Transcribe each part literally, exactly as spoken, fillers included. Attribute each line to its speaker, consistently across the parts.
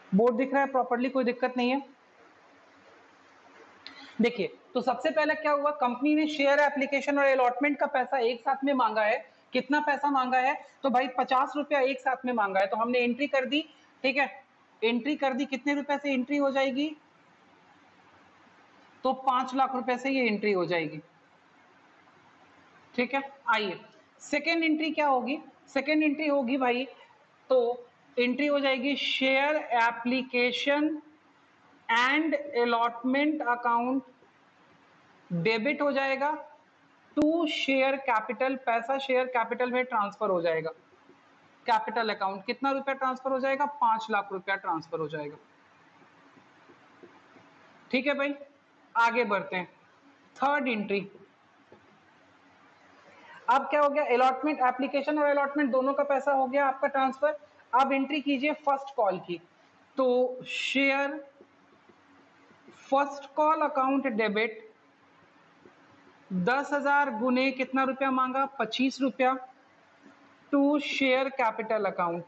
Speaker 1: Board दिख रहा है प्रॉपरली, कोई दिक्कत नहीं है। देखिए, तो सबसे पहले क्या हुआ, कंपनी ने शेयर एप्लीकेशन और अलॉटमेंट का पैसा एक साथ में मांगा है। कितना पैसा मांगा है, तो भाई पचास रुपया एक साथ में मांगा है, तो हमने एंट्री कर दी। ठीक है, एंट्री कर दी, कितने रुपए से एंट्री हो जाएगी, तो पांच लाख रुपए से ये एंट्री हो जाएगी। ठीक है, आइए सेकेंड एंट्री क्या होगी, सेकेंड एंट्री होगी भाई, तो एंट्री हो जाएगी share application and allotment account debit हो जाएगा टू शेयर कैपिटल, पैसा शेयर कैपिटल में ट्रांसफर हो जाएगा। कैपिटल अकाउंट कितना रुपया ट्रांसफर हो जाएगा, पांच लाख रुपया ट्रांसफर हो जाएगा। ठीक है भाई, आगे बढ़ते हैं। थर्ड एंट्री, अब क्या हो गया, अलॉटमेंट एप्लीकेशन और अलॉटमेंट दोनों का पैसा हो गया आपका ट्रांसफर। अब एंट्री कीजिए फर्स्ट कॉल की, तो share first call account debit दस हजार गुने कितना रुपया मांगा, पच्चीस रुपया, टू शेयर कैपिटल अकाउंट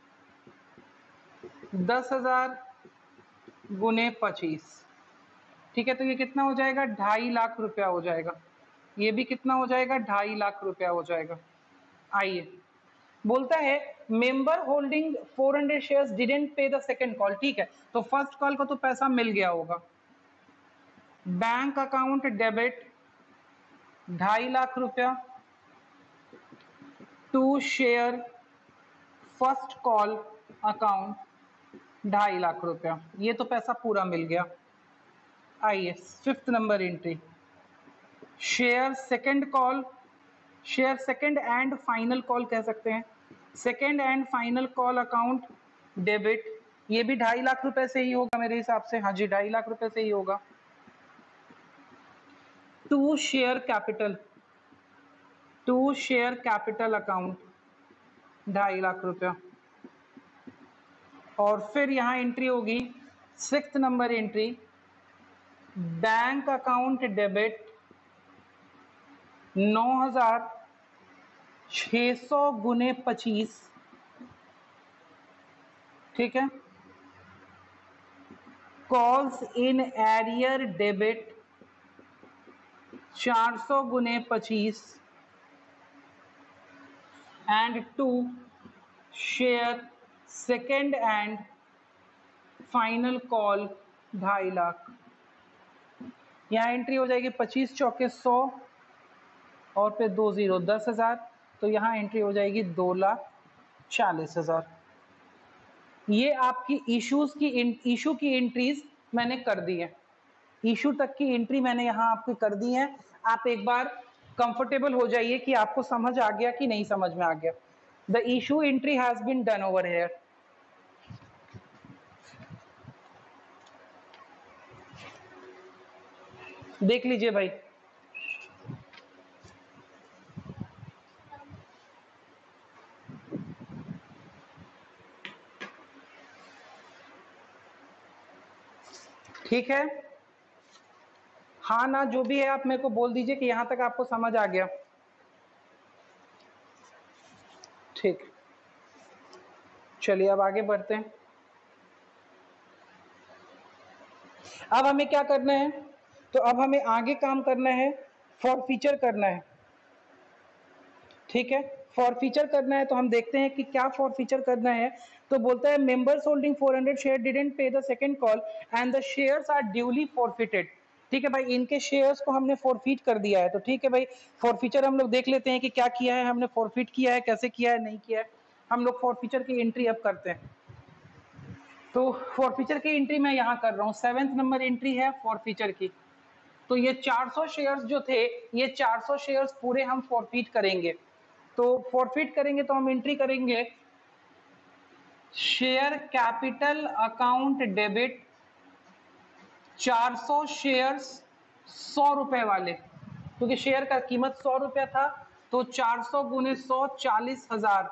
Speaker 1: दस हजार गुने पच्चीस। ठीक है, तो ये कितना हो जाएगा, ढाई लाख रुपया हो जाएगा। ये भी कितना हो जाएगा, ढाई लाख रुपया हो जाएगा। आइए, बोलता है member holding four hundred shares didn't pay the second call. ठीक है, तो फर्स्ट कॉल का तो पैसा मिल गया होगा। बैंक अकाउंट डेबिट ढाई लाख रुपया to share first call account ढाई लाख रुपया, ये तो पैसा पूरा मिल गया। आइए fifth number entry, share second call, share second and final call कह सकते हैं, second and final call account debit, ये भी ढाई लाख रुपए से ही होगा मेरे हिसाब से। हाँ जी, ढाई लाख रुपए से ही होगा। To share capital, to share capital account ढाई लाख रुपया। और फिर यहां एंट्री होगी sixth number entry, bank account debit नौ हजार छह सौ गुने पच्चीस। ठीक है, कॉल्स इन एरियर डेबिट चार सौ गुने पच्चीस and to share second and final call ढाई लाख। यहाँ एंट्री हो जाएगी पच्चीस चौके सौ और फिर दो जीरो दस हजार, तो यहाँ एंट्री हो जाएगी दो लाख चालीस हजार। ये आपकी इश्यूज की इशू की एंट्रीज मैंने कर दी है, इशू तक की एंट्री मैंने यहाँ आपकी कर दी है। आप एक बार कंफर्टेबल हो जाइए कि आपको समझ आ गया कि नहीं समझ में आ गया। The issue entry has been done over here. देख लीजिए भाई, ठीक है, हाँ ना जो भी है आप मेरे को बोल दीजिए कि यहां तक आपको समझ आ गया। ठीक, चलिए अब आगे बढ़ते हैं। अब हमें क्या करना है, तो अब हमें आगे काम करना है, फॉर फीचर करना है। ठीक है, फॉर फीचर करना है, तो हम देखते हैं कि क्या फॉर फीचर करना है। तो बोलता है members holding four hundred share didn't pay the second call and the shares are duly forfeited. ठीक है भाई, इनके शेयर्स को हमने फॉरफिट कर दिया है। तो ठीक है भाई, फॉरफीचर हम लोग देख लेते हैं कि क्या किया है हमने, फॉरफिट किया है, कैसे किया है, नहीं किया है। हम लोग फॉरफीचर की एंट्री अब करते हैं। तो फॉरफीचर की एंट्री मैं यहाँ कर रहा हूँ, सेवेंथ नंबर एंट्री है फॉरफीचर की। तो ये चार सौ शेयर्स जो थे, ये चार सौ शेयर्स पूरे हम फॉरफिट करेंगे। तो फॉरफिट करेंगे तो हम एंट्री करेंगे शेयर कैपिटल अकाउंट डेबिट चार सौ शेयर्स सौ रुपए वाले, क्योंकि शेयर का कीमत सौ रुपया था, तो चार सौ गुने सौ चालीस हजार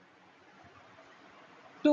Speaker 1: टू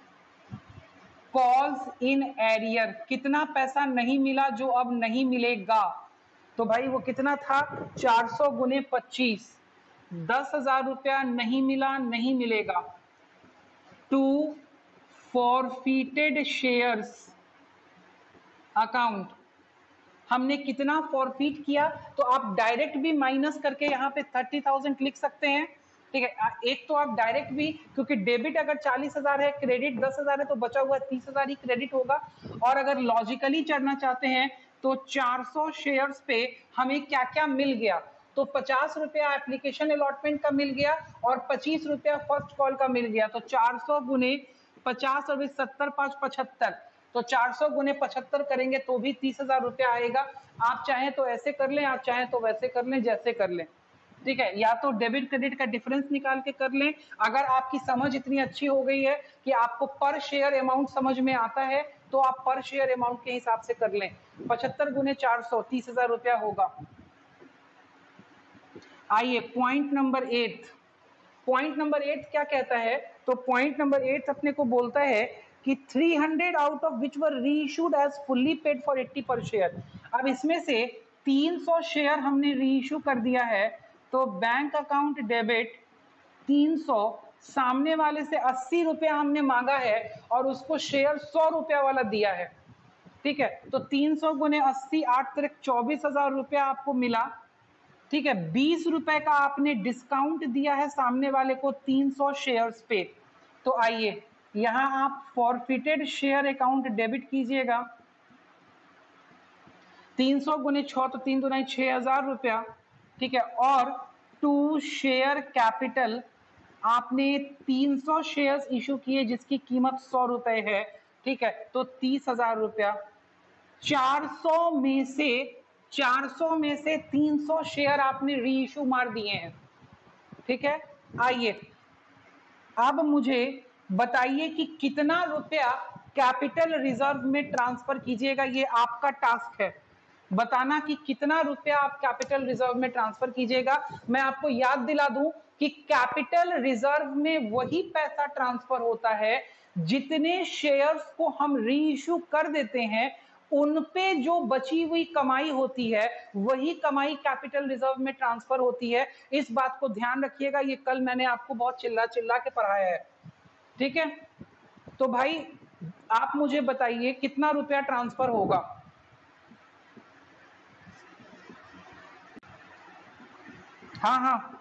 Speaker 1: कॉल्स इन एरियर, कितना पैसा नहीं मिला जो अब नहीं मिलेगा। तो भाई वो कितना था, चार सौ गुने पच्चीस, दस हजार रुपया नहीं मिला, नहीं मिलेगा। टू फॉरफिटेड शेयर्स अकाउंट हमने कितना फॉरफिट किया, तो आप डायरेक्ट भी माइनस करके यहाँ पे थर्टी थाउजेंड लिख सकते हैं। ठीक है, एक तो आप डायरेक्ट भी, क्योंकि डेबिट अगर चालीस हजार है, क्रेडिट दस हजार है, तो बचा हुआ तीस हजार ही क्रेडिट होगा। और अगर लॉजिकली चढ़ना चाहते हैं तो चार सौ शेयर्स पे हमें क्या क्या मिल गया, तो पचास रुपया एप्लीकेशन अलॉटमेंट का मिल गया और पच्चीस रुपया फर्स्ट कॉल का मिल गया। तो चार सौ गुने पचास और सत्तर पांच पचहत्तर, तो चार सौ गुने पचहत्तर करेंगे तो भी तीस हजार रुपया आएगा। आप चाहें तो ऐसे कर लें, आप चाहें तो वैसे कर लें, जैसे कर लें। ठीक है, या तो डेबिट क्रेडिट का डिफरेंस निकाल के कर लें। अगर आपकी समझ इतनी अच्छी हो गई है कि आपको पर शेयर अमाउंट समझ में आता है, तो आप पर शेयर अमाउंट के हिसाब से कर लें। पचहत्तर गुने चार सौ तीस हजार रुपया होगा। आइए point number eight, point number eight क्या कहता है, तो पॉइंट नंबर एट अपने को बोलता है कि three hundred out of which were reissued as fully paid for eighty per share. अब इसमें से तीन सौ शेयर हमने रीइश्यू कर दिया है, तो बैंक अकाउंट डेबिट तीन सौ, सामने वाले से अस्सी रुपया हमने मांगा है और उसको शेयर सौ रुपया वाला दिया है। ठीक है, तो तीन सौ गुने अस्सी, आठ तरीक चौबीस हजार रुपया आपको मिला। ठीक है, बीस रुपए का आपने डिस्काउंट दिया है सामने वाले को तीन सौ शेयर्स पे। तो आइए यहां आप फॉरफिटेड शेयर अकाउंट डेबिट कीजिएगा। तीन सौ गुने छह, तो तीन दुना छह हजार रुपया। ठीक है, और टू शेयर कैपिटल आपने तीन सौ शेयर्स इशू किए जिसकी कीमत सौ रुपए है। ठीक है, तो तीस हजार रुपया। चार सौ में से चार सौ में से तीन सौ शेयर आपने री इशू मार दिए हैं। ठीक है, आइए अब मुझे बताइए कि कितना रुपया कैपिटल रिजर्व में ट्रांसफर कीजिएगा। ये आपका टास्क है, बताना कि कितना रुपया आप कैपिटल रिजर्व में ट्रांसफर कीजिएगा। मैं आपको याद दिला दूं कि कैपिटल रिजर्व में वही पैसा ट्रांसफर होता है जितने शेयर्स को हम री इशू कर देते हैं, उन पे जो बची हुई कमाई होती है वही कमाई कैपिटल रिजर्व में ट्रांसफर होती है। इस बात को ध्यान रखिएगा, ये कल मैंने आपको बहुत चिल्ला चिल्ला के पढ़ाया है। ठीक है, तो भाई आप मुझे बताइए कितना रुपया ट्रांसफर होगा। हाँ हाँ,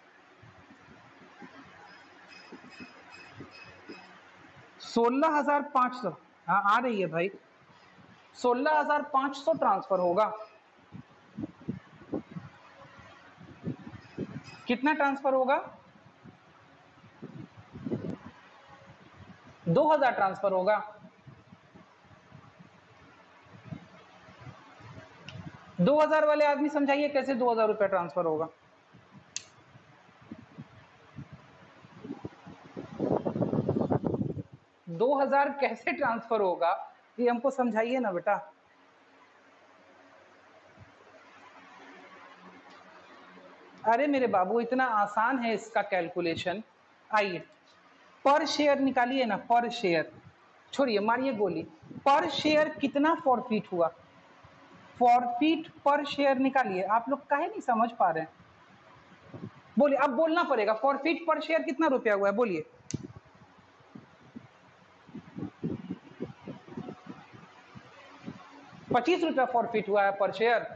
Speaker 1: सोलह हजार पांच सौ, हाँ आ रही है भाई, सोलह हजार पांच सौ ट्रांसफर होगा। कितना ट्रांसफर होगा? दो हजार ट्रांसफर होगा। दो हजार वाले आदमी समझाइए कैसे दो हजार रुपया ट्रांसफर होगा। दो हजार कैसे ट्रांसफर होगा ये हमको समझाइए ना बेटा। अरे मेरे बाबू इतना आसान है इसका कैलकुलेशन। आइए पर शेयर निकालिए ना, पर शेयर छोड़िए, मारिए गोली। पर शेयर कितना फॉरफिट हुआ, फॉरफिट पर शेयर निकालिए। आप लोग काहे नहीं समझ पा रहे हैं, बोलिए, अब बोलना पड़ेगा। फॉरफिट पर शेयर कितना रुपया हुआ है, बोलिए। पच्चीस रुपया फॉरफिट हुआ है पर शेयर।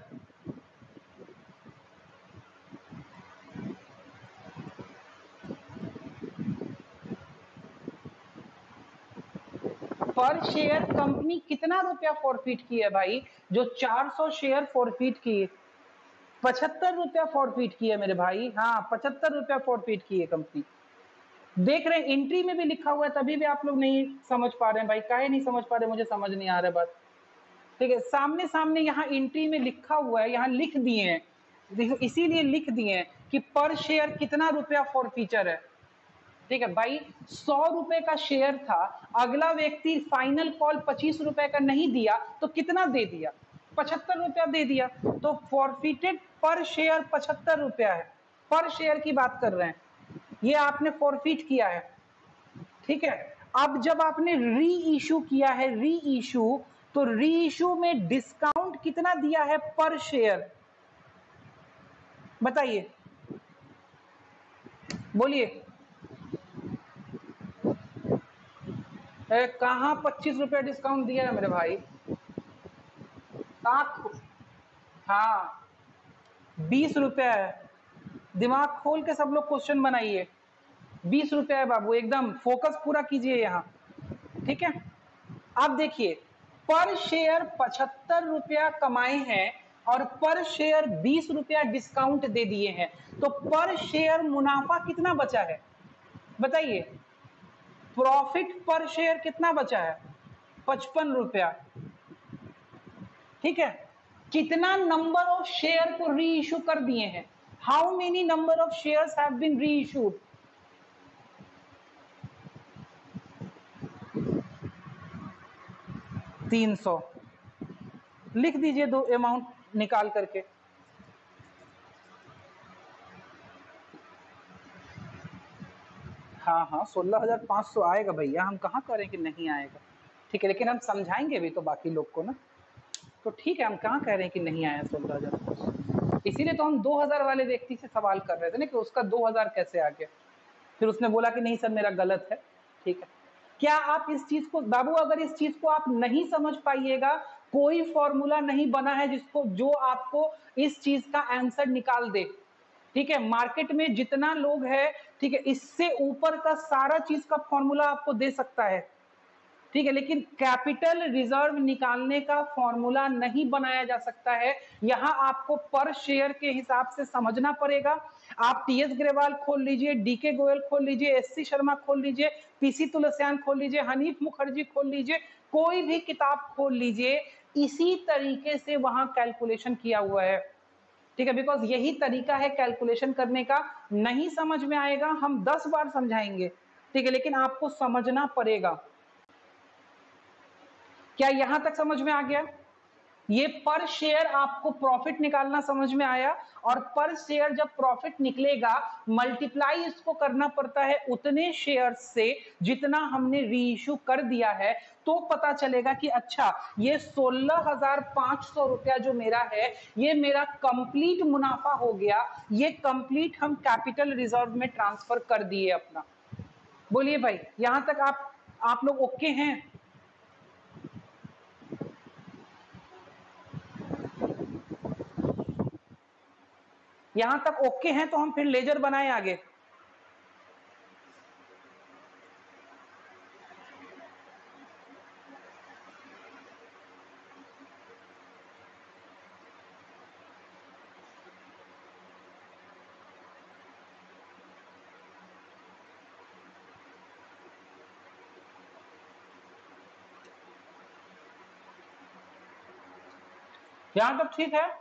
Speaker 1: पर शेयर कंपनी कितना रुपया फॉरफिट की है भाई, जो चार सौ शेयर फॉरफिट की, पचहत्तर रुपया फॉरफिट की है मेरे भाई। हाँ, पचहत्तर रुपया फॉरफिट की है कंपनी। देख रहे हैं एंट्री में भी लिखा हुआ है, तभी भी आप लोग नहीं समझ पा रहे हैं भाई। काहे नहीं समझ पा रहे, मुझे समझ नहीं आ रहा बात। ठीक है, सामने सामने यहाँ एंट्री में लिखा हुआ है, यहाँ लिख दिए हैं, देखो इसीलिए लिख दिए हैं कि पर शेयर कितना रुपया फॉरफीचर है। ठीक है भाई, सौ रुपए का शेयर था, अगला व्यक्ति फाइनल कॉल पच्चीस रुपए का नहीं दिया तो कितना दे दिया, पचहत्तर रुपया दे दिया। तो फॉरफिटेड पर शेयर पचहत्तर रुपया है, पर शेयर की बात कर रहे हैं, ये आपने फॉरफिट किया है। ठीक है, अब जब आपने री इशू किया है, री इशू, तो री इशू में डिस्काउंट कितना दिया है पर शेयर, बताइए, बोलिए। कहाँ पच्चीस रुपया डिस्काउंट दिया है मेरे भाई? आँख, हाँ बीस रुपया है। दिमाग खोल के सब लोग क्वेश्चन बनाइए। बीस रुपया है बाबू, एकदम फोकस पूरा कीजिए यहाँ, ठीक है। अब देखिए, पर शेयर पचहत्तर रुपया कमाए हैं और पर शेयर बीस रुपया डिस्काउंट दे दिए हैं, तो पर शेयर मुनाफा कितना बचा है बताइए? प्रॉफिट पर शेयर कितना बचा है? पचपन रुपया, ठीक है। कितना नंबर ऑफ शेयर को री इशू कर दिए हैं? How many number of shares have been reissued? तीन सौ। लिख दीजिए दो अमाउंट निकाल करके। हाँ हाँ सोलह हजार पाँच सौ आएगा भैया, हम कहाँ कह रहे हैं कि नहीं आएगा, ठीक है, लेकिन हम समझाएंगे भी तो बाकी लोग को ना, तो ठीक है, हम कहाँ कह रहे हैं कि नहीं आया सोलह हजार। इसीलिए तो हम दो हजार वाले व्यक्ति से सवाल कर रहे थे ना कि उसका दो हजार कैसे आ गया, फिर उसने बोला कि नहीं सर मेरा गलत है, ठीक है। क्या आप इस चीज को बाबू, अगर इस चीज को आप नहीं समझ पाइएगा, कोई फॉर्मूला नहीं बना है जिसको जो आपको इस चीज का आंसर निकाल दे, ठीक है। मार्केट में जितना लोग है, ठीक है, इससे ऊपर का सारा चीज का फॉर्मूला आपको दे सकता है, ठीक है, लेकिन कैपिटल रिजर्व निकालने का फॉर्मूला नहीं बनाया जा सकता है। यहां आपको पर शेयर के हिसाब से समझना पड़ेगा। आप टीएस ग्रेवाल खोल लीजिए, डीके गोयल खोल लीजिए, एससी शर्मा खोल लीजिए, पीसी तुलसियान खोल लीजिए, हनीफ मुखर्जी खोल लीजिए, कोई भी किताब खोल लीजिए, इसी तरीके से वहां कैलकुलेशन किया हुआ है, ठीक है। बिकॉज यही तरीका है कैलकुलेशन करने का। नहीं समझ में आएगा, हम दस बार समझाएंगे, ठीक है, लेकिन आपको समझना पड़ेगा। क्या यहां तक समझ में आ गया? ये पर शेयर आपको प्रॉफिट निकालना समझ में आया, और पर शेयर जब प्रॉफिट निकलेगा मल्टीप्लाई इसको करना पड़ता है उतने शेयर से जितना हमने रीइश्यू कर दिया है, तो पता चलेगा कि अच्छा ये सोलह हजार पांच सौ रुपया जो मेरा है ये मेरा कंप्लीट मुनाफा हो गया, ये कंप्लीट हम कैपिटल रिजर्व में ट्रांसफर कर दिए अपना। बोलिए भाई, यहां तक आप आप लोग ओके हैं? यहां तक ओके हैं तो हम फिर लेजर बनाएं आगे। यहां तक ठीक है?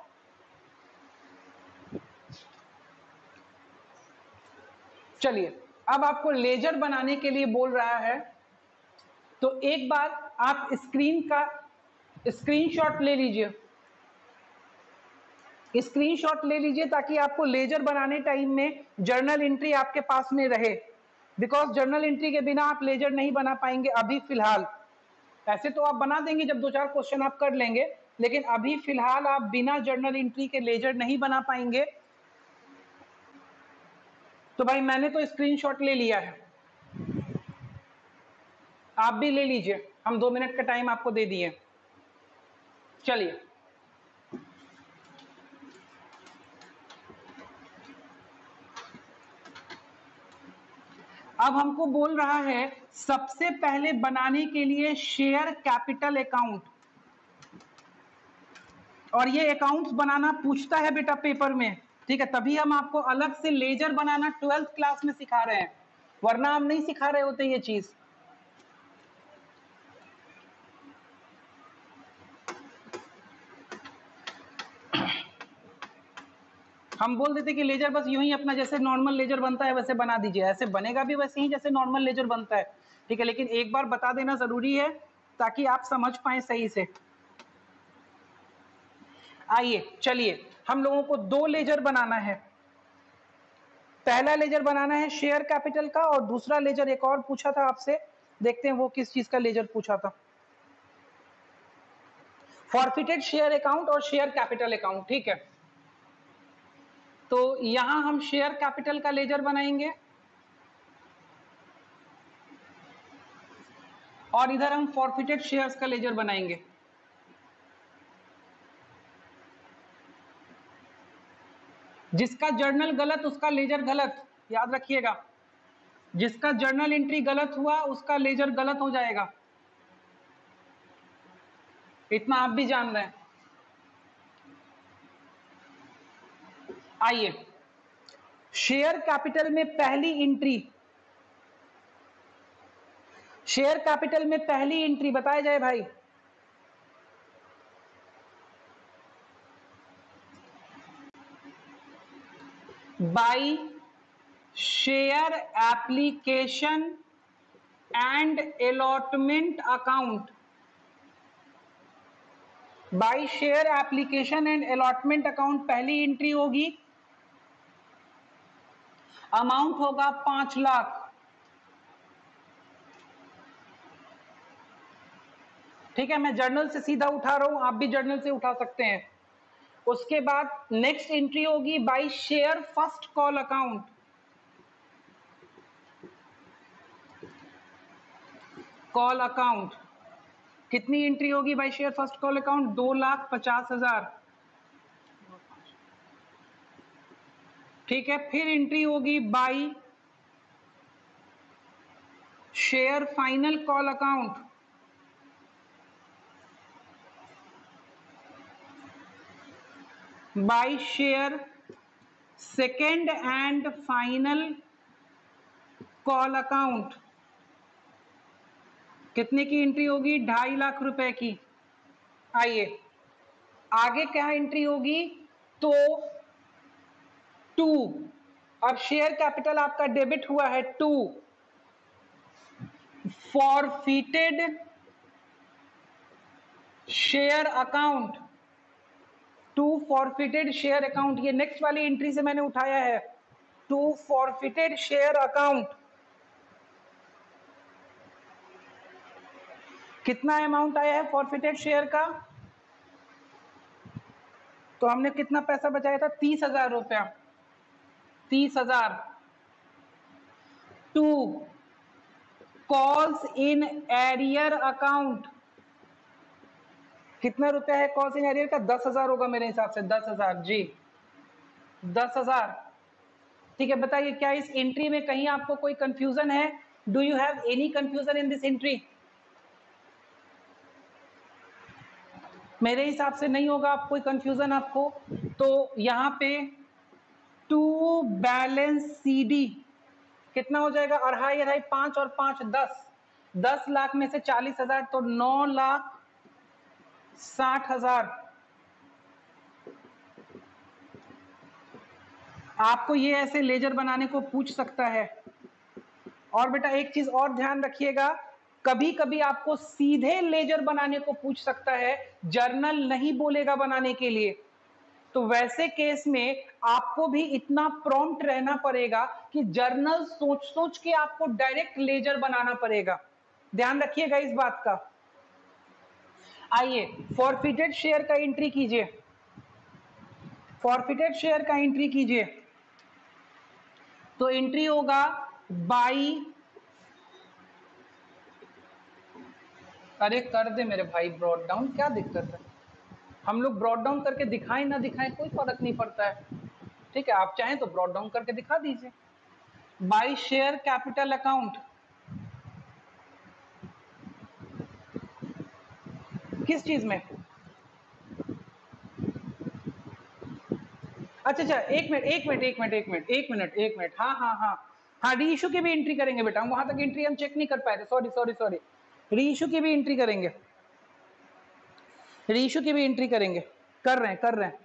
Speaker 1: चलिए, अब आपको लेजर बनाने के लिए बोल रहा है, तो एक बार आप स्क्रीन का स्क्रीनशॉट ले लीजिए, स्क्रीनशॉट ले लीजिए ताकि आपको लेजर बनाने टाइम में जर्नल एंट्री आपके पास में रहे। बिकॉज जर्नल एंट्री के बिना आप लेजर नहीं बना पाएंगे अभी फिलहाल। ऐसे तो आप बना देंगे जब दो चार क्वेश्चन आप कर लेंगे, लेकिन अभी फिलहाल आप बिना जर्नल एंट्री के लेजर नहीं बना पाएंगे। तो भाई मैंने तो स्क्रीनशॉट ले लिया है, आप भी ले लीजिए, हम दो मिनट का टाइम आपको दे दिए। चलिए, अब हमको बोल रहा है सबसे पहले बनाने के लिए शेयर कैपिटल अकाउंट, और ये अकाउंट्स बनाना पूछता है बेटा पेपर में, ठीक है, तभी हम आपको अलग से लेजर बनाना ट्वेल्थ क्लास में सिखा रहे हैं, वरना हम नहीं सिखा रहे होते ये चीज। हम बोल देते कि लेजर बस यूं ही अपना जैसे नॉर्मल लेजर बनता है वैसे बना दीजिए, ऐसे बनेगा भी वैसे ही जैसे नॉर्मल लेजर बनता है, ठीक है, लेकिन एक बार बता देना जरूरी है ताकि आप समझ पाए सही से। आइए चलिए, हम लोगों को दो लेजर बनाना है। पहला लेजर बनाना है शेयर कैपिटल का, और दूसरा लेजर एक और पूछा था आपसे, देखते हैं वो किस चीज का लेजर पूछा था। फॉरफिटेड शेयर अकाउंट और शेयर कैपिटल अकाउंट, ठीक है। तो यहां हम शेयर कैपिटल का लेजर बनाएंगे। और इधर हम फॉरफिटेड शेयर्स का लेजर बनाएंगे। जिसका जर्नल गलत उसका लेजर गलत, याद रखिएगा। जिसका जर्नल एंट्री गलत हुआ उसका लेजर गलत हो जाएगा, इतना आप भी जान रहे हैं। आइए, शेयर कैपिटल में पहली एंट्री, शेयर कैपिटल में पहली एंट्री बताया जाए भाई। By share application and allotment account, by share application and allotment account पहली एंट्री होगी। अमाउंट होगा पांच लाख। ठीक है, मैं जर्नल से सीधा उठा रहा हूं, आप भी जर्नल से उठा सकते हैं। उसके बाद नेक्स्ट एंट्री होगी by share first call account, call account कितनी एंट्री होगी by share first call account? दो लाख पचास हजार। ठीक है, फिर एंट्री होगी by share final call account, by share second and final call account. कितने की एंट्री होगी? ढाई लाख रुपए की। आइए आगे क्या एंट्री होगी? तो टू, अब शेयर कैपिटल आपका डेबिट हुआ है to, forfeited share account, to forfeited share account, ये नेक्स्ट वाली एंट्री से मैंने उठाया है। टू फॉरफिटेड शेयर अकाउंट, कितना अमाउंट आया है फॉरफिटेड शेयर का? तो हमने कितना पैसा बचाया था? तीस हजार रुपया, तीस हजार। To calls in arrear account, कितना रुपया है कॉल्स इन एरियर का? दस हजार होगा मेरे हिसाब से, दस हजार जी, दस हजार। ठीक है, बताइए क्या इस एंट्री में कहीं आपको कोई कंफ्यूजन है? Do you have any confusion in this entry? मेरे हिसाब से नहीं होगा आप कोई कंफ्यूजन आपको। तो यहां पे टू बैलेंस सीडी कितना हो जाएगा? अढ़ाई अढ़ाई पांच और पांच दस, दस लाख में से चालीस हजार तो नौ लाख साठ हजार। आपको ये ऐसे लेजर बनाने को पूछ सकता है। और बेटा एक चीज और ध्यान रखिएगा, कभी कभी आपको सीधे लेजर बनाने को पूछ सकता है, जर्नल नहीं बोलेगा बनाने के लिए। तो वैसे केस में आपको भी इतना प्रॉम्प्ट रहना पड़ेगा कि जर्नल सोच सोच के आपको डायरेक्ट लेजर बनाना पड़ेगा। ध्यान रखिएगा इस बात का। आइए फॉरफिटेड शेयर का एंट्री कीजिए, फॉरफिटेड शेयर का एंट्री कीजिए। तो एंट्री होगा बाई, अरे कर दे मेरे भाई ब्रॉड डाउन, क्या दिक्कत है? हम लोग ब्रॉड डाउन करके दिखाएं ना दिखाएं कोई फर्क नहीं पड़ता है। ठीक है, आप चाहें तो ब्रॉड डाउन करके दिखा दीजिए। बाई शेयर कैपिटल अकाउंट, किस चीज में? अच्छा अच्छा, एक मिनट एक मिनट एक मिनट एक मिनट एक मिनट एक मिनट हाँ हाँ हाँ हाँ, री इशू की भी एंट्री करेंगे बेटा, हम वहां तक एंट्री हम चेक नहीं कर पाए थे, sorry sorry sorry. Reissue की भी एंट्री करेंगे, री इशू की भी एंट्री करेंगे, कर रहे हैं कर रहे हैं,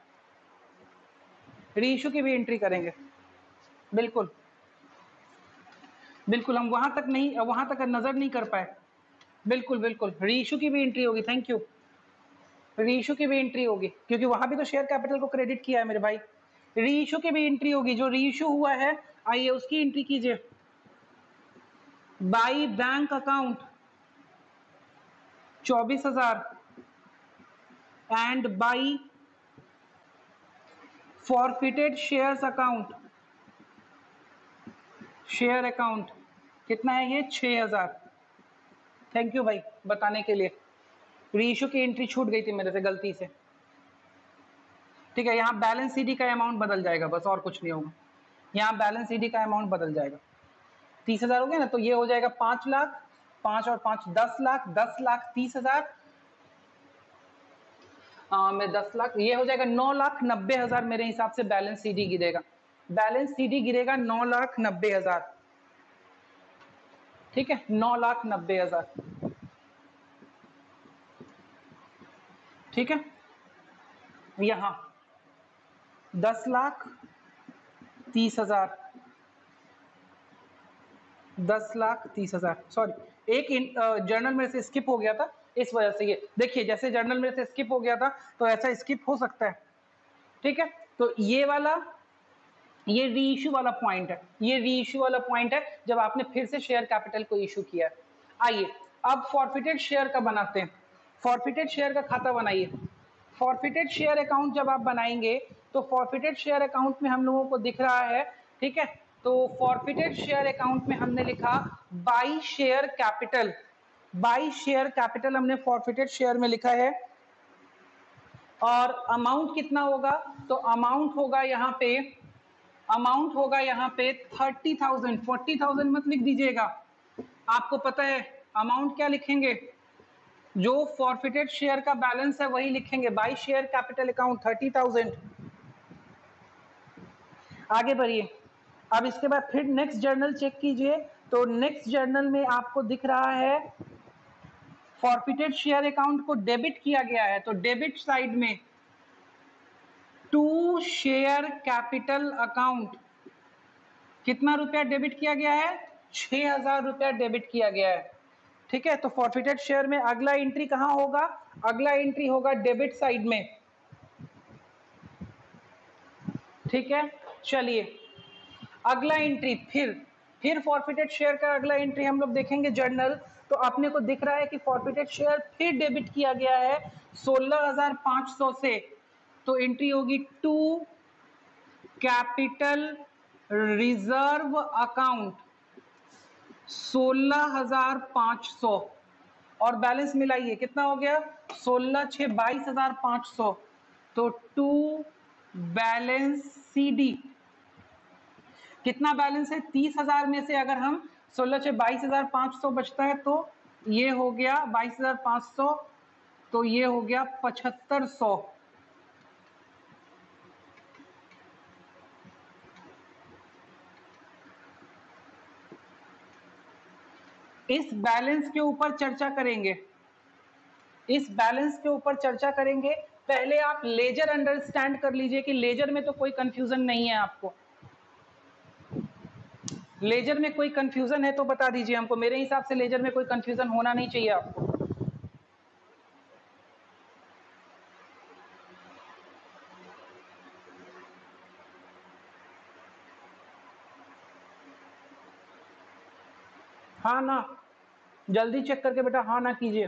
Speaker 1: री इशू की भी एंट्री करेंगे। बिल्कुल बिल्कुल, हम वहां तक नहीं, वहां तक नजर नहीं कर पाए। बिल्कुल बिल्कुल, री इशू की भी एंट्री होगी, थैंक यू। री इशू की भी एंट्री होगी क्योंकि वहां भी तो शेयर कैपिटल को क्रेडिट किया है मेरे भाई। री इशू की भी एंट्री होगी, जो री इशू हुआ है आइए उसकी एंट्री कीजिए। बाई बैंक अकाउंट चौबीस हजार and by forfeited shares account, share account कितना है ये? छह हजार। थैंक यू भाई बताने के लिए। रीइश्यू की एंट्री छूट गई थी मेरे से गलती से। ठीक है, यहाँ बैलेंस सीडी का अमाउंट बदल जाएगा बस, और कुछ नहीं होगा। यहाँ बैलेंस सीडी का अमाउंट बदल जाएगा। तीस हजार हो गया ना, तो ये हो जाएगा पांच लाख, पांच और पांच दस लाख, दस लाख तीस हजार में दस लाख, ये हो जाएगा नौ लाख नब्बे हजार मेरे हिसाब से बैलेंस सीडी गिरेगा। बैलेंस सीडी गिरेगा नौ लाख नब्बे हजार। ठीक है, नौ लाख नब्बे हजार। ठीक है, यहां दस लाख तीस हजार, दस लाख तीस हजार सॉरी, एक जर्नल में से स्किप हो गया था इस वजह से। ये देखिए, जैसे जर्नल में से स्किप हो गया था तो ऐसा स्किप हो सकता है। ठीक है, तो ये वाला ये रीइश्यू वाला पॉइंट है, ये रीइश्यू वाला पॉइंट है जब आपने फिर से शेयर कैपिटल को इशू किया है। आइए अब फॉरफिटेड शेयर का बनाते हैं। फॉरफिटेड शेयर का खाता बनाइए। फॉरफिटेड शेयर अकाउंट जब आप बनाएंगे तो फॉरफिटेड शेयर अकाउंट में हम लोगों को दिख रहा है, ठीक है, तो फॉरफिटेड शेयर अकाउंट में हमने लिखा by share capital. By share capital हमने फॉरफिटेड शेयर में लिखा है। और अमाउंट कितना होगा, तो अमाउंट होगा यहाँ पे अमाउंट होगा यहाँ पे थर्टी थाउजेंड। फोर्टी थाउजेंड मत लिख दीजिएगा, आपको पता है अमाउंट क्या लिखेंगे, जो फॉरफिटेड शेयर का बैलेंस है वही लिखेंगे। By share capital account thirty thousand. आगे बढ़िए। अब इसके बाद फिर नेक्स्ट जर्नल चेक कीजिए, तो नेक्स्ट जर्नल में आपको दिख रहा है फॉरफिटेड शेयर अकाउंट को डेबिट किया गया है। तो डेबिट साइड में टू शेयर कैपिटल अकाउंट कितना रुपया डेबिट किया गया है, छह हजार रुपया डेबिट किया गया है। ठीक है, तो फॉरफिटेड शेयर में अगला एंट्री कहां होगा, अगला एंट्री होगा डेबिट साइड में। ठीक है, चलिए अगला एंट्री फिर फिर फॉरफिटेड शेयर का अगला एंट्री हम लोग देखेंगे जर्नल, तो अपने को दिख रहा है कि फॉरफिटेड शेयर फिर डेबिट किया गया है सोलह हजार पांच सौ से। तो एंट्री होगी टू कैपिटल रिजर्व अकाउंट सोलह हजार पांच सौ, और बैलेंस मिलाइए कितना हो गया, सोलह छह बाईस हजार पांच सौ। तो टू बैलेंस सीडी कितना बैलेंस है, तीस हजार में से अगर हम सोलह छह बाईस हजार पांच सौ बचता है तो ये हो गया बाईस हजार पांच सौ, तो ये हो गया पचहत्तर सौ। इस बैलेंस के ऊपर चर्चा करेंगे, इस बैलेंस के ऊपर चर्चा करेंगे। पहले आप लेजर अंडरस्टैंड कर लीजिए कि लेजर में तो कोई कंफ्यूजन नहीं है आपको। लेजर में कोई कंफ्यूजन है तो बता दीजिए हमको, मेरे हिसाब से लेजर में कोई कंफ्यूजन होना नहीं चाहिए आपको। हाँ ना, जल्दी चेक करके बेटा हाँ ना कीजिए।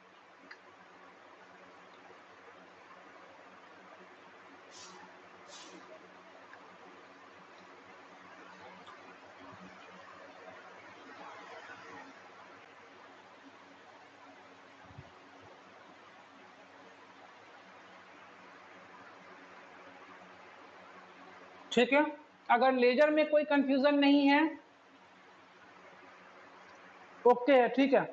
Speaker 1: ठीक है, अगर लेजर में कोई कंफ्यूजन नहीं है, ओके है, ठीक है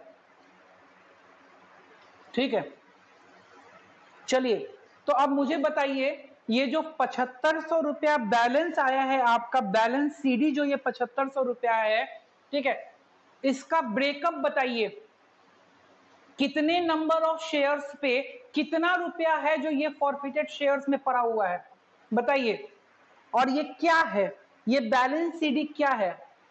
Speaker 1: ठीक है। चलिए, तो अब मुझे बताइए ये जो पचहत्तर सौ रुपया बैलेंस आया है आपका, बैलेंस सीडी जो ये पचहत्तर सौ रुपया है, ठीक है, इसका ब्रेकअप बताइए, कितने नंबर ऑफ शेयर्स पे कितना रुपया है जो ये फॉरफिटेड शेयर्स में पड़ा हुआ है, बताइए। और ये क्या है, ये बैलेंस सीडी क्या है,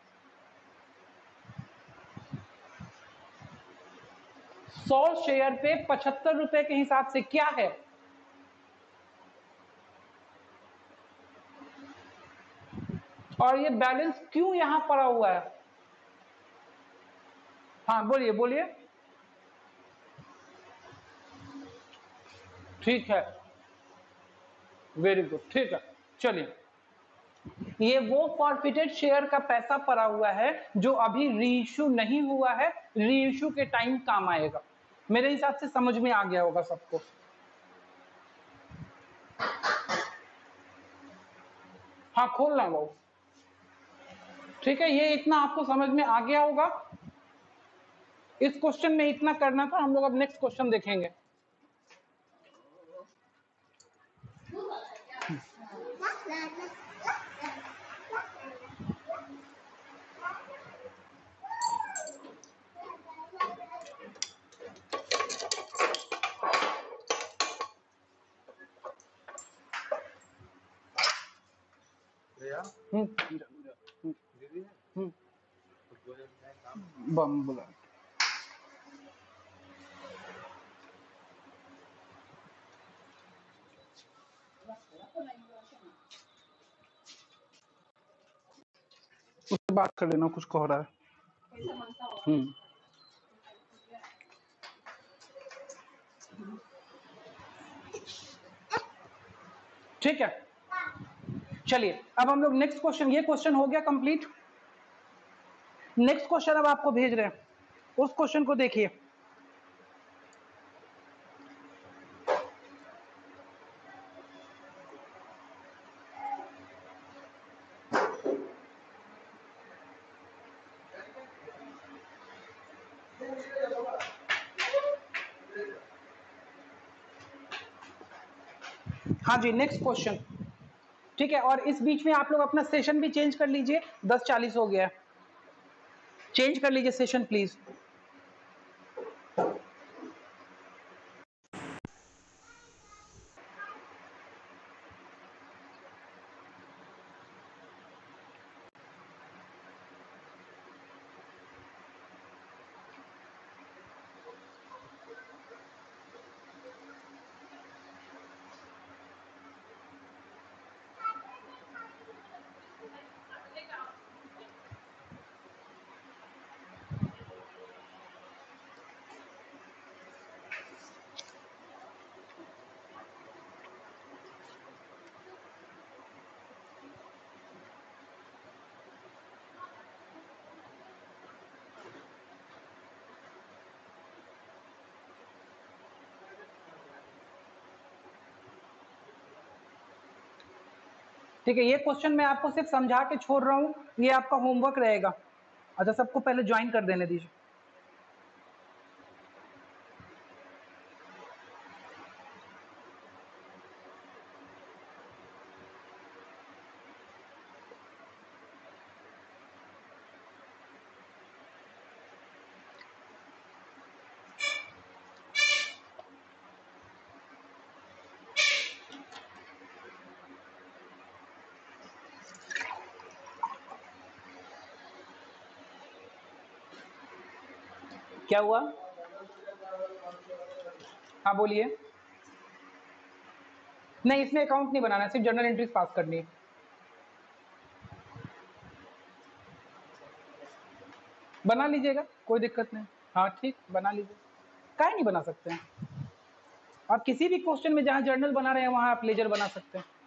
Speaker 1: सौ शेयर पे पचहत्तर रुपए के हिसाब से क्या है, और ये बैलेंस क्यों यहां पड़ा हुआ है। हाँ बोलिए बोलिए। ठीक है, वेरी गुड, ठीक है, चलिए। ये वो फॉरफिटेड शेयर का पैसा पड़ा हुआ है जो अभी रीइश्यू नहीं हुआ है, रीइश्यू के टाइम काम आएगा। मेरे हिसाब से समझ में आ गया होगा सबको। हाँ खोलना वो, ठीक है, ये इतना आपको समझ में आ गया होगा। इस क्वेश्चन में इतना करना था। हम लोग अब नेक्स्ट क्वेश्चन देखेंगे। बम बुला उससे बात कर लेना, कुछ कह रहा है। हम्म ठीक है, चलिए अब हम लोग नेक्स्ट क्वेश्चन, ये क्वेश्चन हो गया कंप्लीट। नेक्स्ट क्वेश्चन अब आपको भेज रहे हैं, उस क्वेश्चन को देखिए। हाँ जी, नेक्स्ट क्वेश्चन, ठीक है। और इस बीच में आप लोग अपना सेशन भी चेंज कर लीजिए, दस चालीस हो गया है, चेंज कर लीजिए सेशन प्लीज। ठीक है, ये क्वेश्चन मैं आपको सिर्फ समझा के छोड़ रहा हूं, ये आपका होमवर्क रहेगा। अच्छा, सबको पहले ज्वाइन कर देने दीजिए। क्या हुआ? हाँ बोलिए। नहीं, इसमें अकाउंट नहीं बनाना, सिर्फ जर्नल एंट्रीज पास करनी है। बना लीजिएगा, कोई दिक्कत नहीं। हाँ ठीक, बना लीजिए, काहे नहीं बना सकते हैं। आप किसी भी क्वेश्चन में जहां जर्नल बना रहे हैं वहां आप लेजर बना सकते हैं।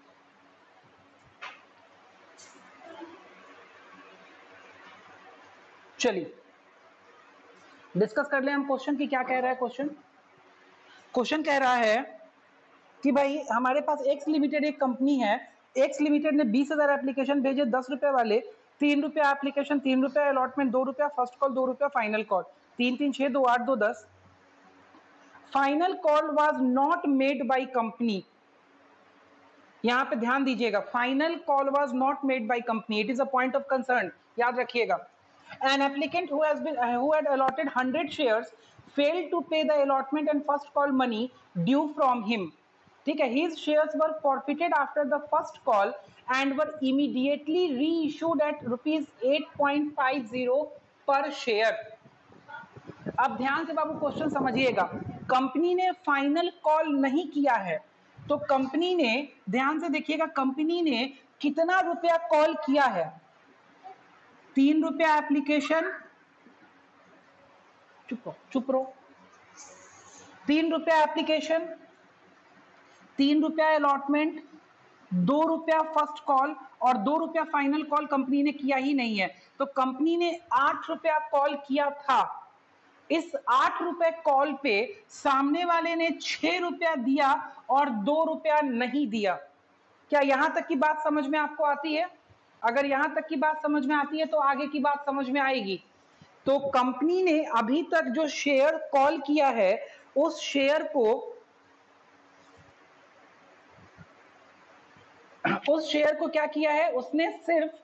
Speaker 1: चलिए डिस्कस कर ले हम क्वेश्चन की, क्या कह रहा है क्वेश्चन। क्वेश्चन कह रहा है कि भाई हमारे पास एक्स लिमिटेड एक कंपनी है, एक्स लिमिटेड ने बीस हजार एप्लीकेशन भेजे, दस रुपए वाले, तीन रुपया एप्लीकेशन, तीन रुपया अलॉटमेंट, दो रुपया फर्स्ट कॉल, दो रुपया फाइनल कॉल, तीन तीन छह, दो आठ, दो दस। Final call was not made by company. यहां पे ध्यान दीजिएगा, final call was not made by company, it is a point of concern, याद रखिएगा। An applicant who has been uh, who had allotted one hundred shares failed to pay the allotment and first call money due from him. ठीक है, his shares were forfeited after the first call and were immediately reissued at rupees eight point five zero per share. अब ध्यान से बाबू question समझिएगा, company ने final call नहीं किया है, तो कंपनी ने, ध्यान से देखिएगा, कंपनी ने कितना रुपया कॉल किया है? तीन रुपया एप्लीकेशन, चुप रहो चुप रहो, तीन रुपया एप्लीकेशन, तीन रुपया अलॉटमेंट, दो रुपया फर्स्ट कॉल और दो रुपया फाइनल कॉल कंपनी ने किया ही नहीं है, तो कंपनी ने आठ रुपया कॉल किया था। इस आठ रुपए कॉल पे सामने वाले ने छह रुपया दिया और दो रुपया नहीं दिया। क्या यहां तक की बात समझ में आपको आती है? अगर यहां तक की बात समझ में आती है तो आगे की बात समझ में आएगी। तो कंपनी ने अभी तक जो शेयर कॉल किया है उस शेयर को उस शेयर को क्या किया है, उसने सिर्फ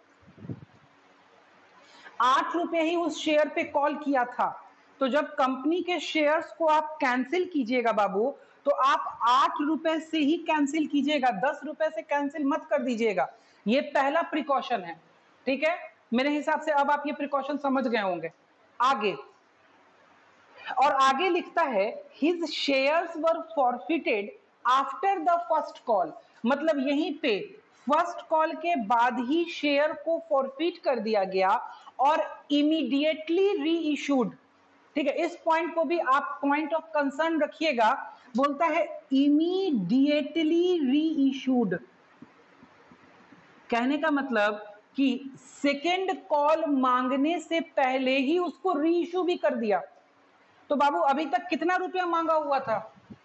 Speaker 1: आठ रुपए ही उस शेयर पे कॉल किया था। तो जब कंपनी के शेयर्स को आप कैंसिल कीजिएगा बाबू, तो आप आठ रुपए से ही कैंसिल कीजिएगा, दस रुपए से कैंसिल मत कर दीजिएगा। ये पहला प्रिकॉशन है, ठीक है। मेरे हिसाब से अब आप ये प्रिकॉशन समझ गए होंगे। आगे और आगे लिखता है his shares were forfeited after the first call, मतलब यहीं पे फर्स्ट कॉल के बाद ही शेयर को फॉरफिट कर दिया गया और इमीडिएटली री इशूड। ठीक है, इस पॉइंट को भी आप पॉइंट ऑफ कंसर्न रखिएगा। बोलता है इमीडिएटली री इशूड, कहने का मतलब कि सेकेंड कॉल मांगने से पहले ही उसको री इशू भी कर दिया। तो बाबू अभी तक कितना रुपया मांगा हुआ था?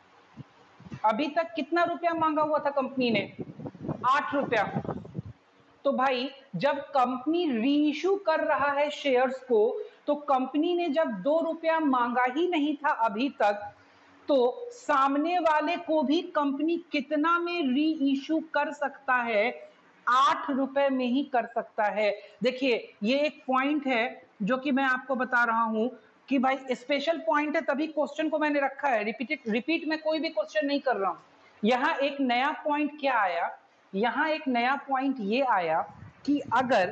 Speaker 1: अभी तक कितना रुपया मांगा हुआ था कंपनी ने? आठ रुपया। तो भाई जब कंपनी रीइश्यू कर रहा है शेयर्स को, तो कंपनी ने जब दो रुपया मांगा ही नहीं था अभी तक, तो सामने वाले को भी कंपनी कितना में री इश्यू कर सकता है? आठ रुपए में ही कर सकता है। देखिए ये एक पॉइंट है जो कि मैं आपको बता रहा हूं कि भाई स्पेशल पॉइंट है, तभी क्वेश्चन को मैंने रखा है। रिपीट रिपीट में कोई भी क्वेश्चन नहीं कर रहा हूं। यहां एक नया पॉइंट क्या आया, यहां एक नया पॉइंट ये आया कि अगर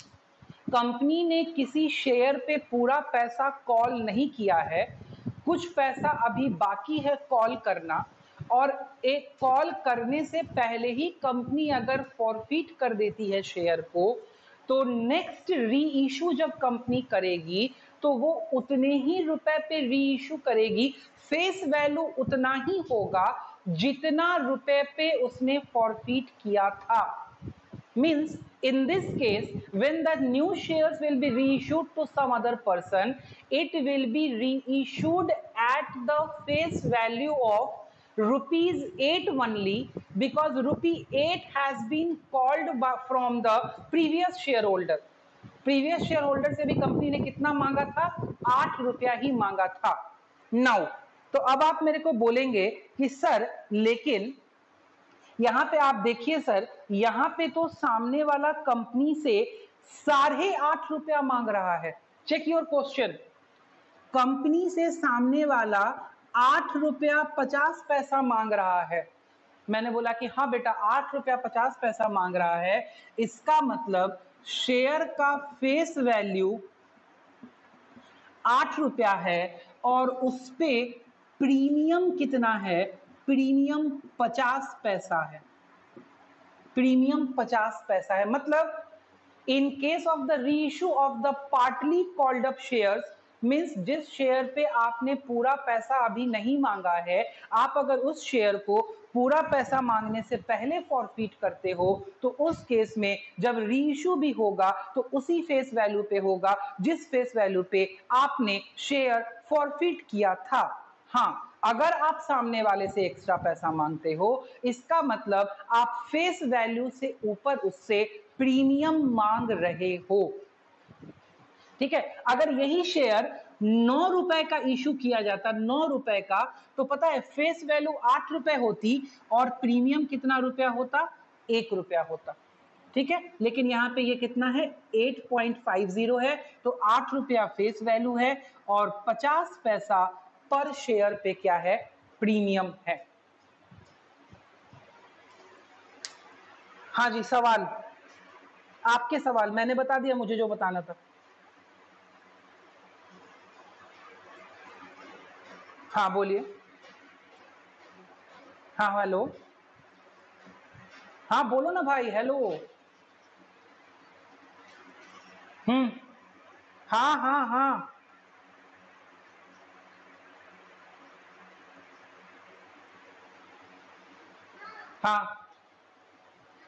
Speaker 1: कंपनी ने किसी शेयर पे पूरा पैसा कॉल नहीं किया है, कुछ पैसा अभी बाकी है कॉल करना, और एक कॉल करने से पहले ही कंपनी अगर फॉरफिट कर देती है शेयर को, तो नेक्स्ट री इशू जब कंपनी करेगी तो वो उतने ही रुपए पे री इशू करेगी। फेस वैल्यू उतना ही होगा जितना रुपए पे उसने फॉरफिट किया था। Means in this case when the new shares will be reissued to some other person, it will be reissued at the face value of rupees eight only, because rupee eight has been called by, from the previous shareholder. previous shareholder से भी company ने कितना मांगा था? आठ रुपया ही मांगा था। नाउ तो अब आप मेरे को बोलेंगे कि सर लेकिन यहां पे आप देखिए सर, यहां पे तो सामने वाला कंपनी से साढ़े आठ रुपया मांग रहा है। Check your question. कंपनी से सामने वाला आठ रुपया पचास पैसा मांग रहा है। मैंने बोला कि हाँ बेटा आठ रुपया पचास पैसा मांग रहा है, इसका मतलब शेयर का फेस वैल्यू आठ रुपया है और उस पे प्रीमियम कितना है? प्रीमियम पचास पैसा है। प्रीमियम पचास पैसा है। मतलब in case of the reissue of the partly called up shares, means जिस शेयर पे आपने पूरा पैसा अभी नहीं मांगा है, आप अगर उस शेयर को पूरा पैसा मांगने से पहले फॉरफिट करते हो, तो उस केस में जब रीइश्यू भी होगा तो उसी फेस वैल्यू पे होगा जिस फेस वैल्यू पे आपने शेयर फॉरफिट किया था। हाँ, अगर आप सामने वाले से एक्स्ट्रा पैसा मांगते हो, इसका मतलब आप फेस वैल्यू से ऊपर उससे प्रीमियम मांग रहे हो। ठीक है, अगर यही शेयर नौ रुपए का इशू किया जाता, नौ रुपए का, तो पता है फेस वैल्यू आठ रुपए होती और प्रीमियम कितना रुपया होता? एक रुपया होता। ठीक है, लेकिन यहां पे ये कितना है? आठ पॉइंट पाँच शून्य है, तो आठ रुपया फेस वैल्यू है और पचास पैसा पर शेयर पे क्या है? प्रीमियम है। हाँ जी, सवाल, आपके सवाल। मैंने बता दिया मुझे जो बताना था। हाँ बोलिए। हाँ हेलो। हाँ बोलो ना भाई, हेलो। हम्म। हाँ हाँ हाँ। हाँ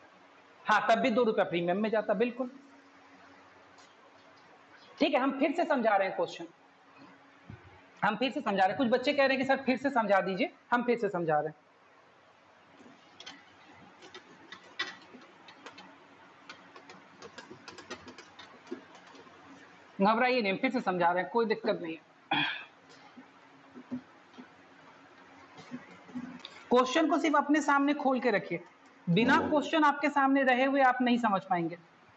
Speaker 1: हाँ तब भी दो रुपया प्रीमियम में जाता, बिल्कुल ठीक है। हम फिर से समझा रहे हैं क्वेश्चन, हम फिर से समझा रहे हैं। कुछ बच्चे कह रहे हैं कि सर फिर से समझा दीजिए, हम फिर से समझा रहे हैं। घबराइए नहीं, फिर से समझा रहे हैं, कोई दिक्कत नहीं है। क्वेश्चन को सिर्फ अपने सामने खोल के रखिए, बिना क्वेश्चन आपके सामने रहे हुए आप नहीं समझ पाएंगे।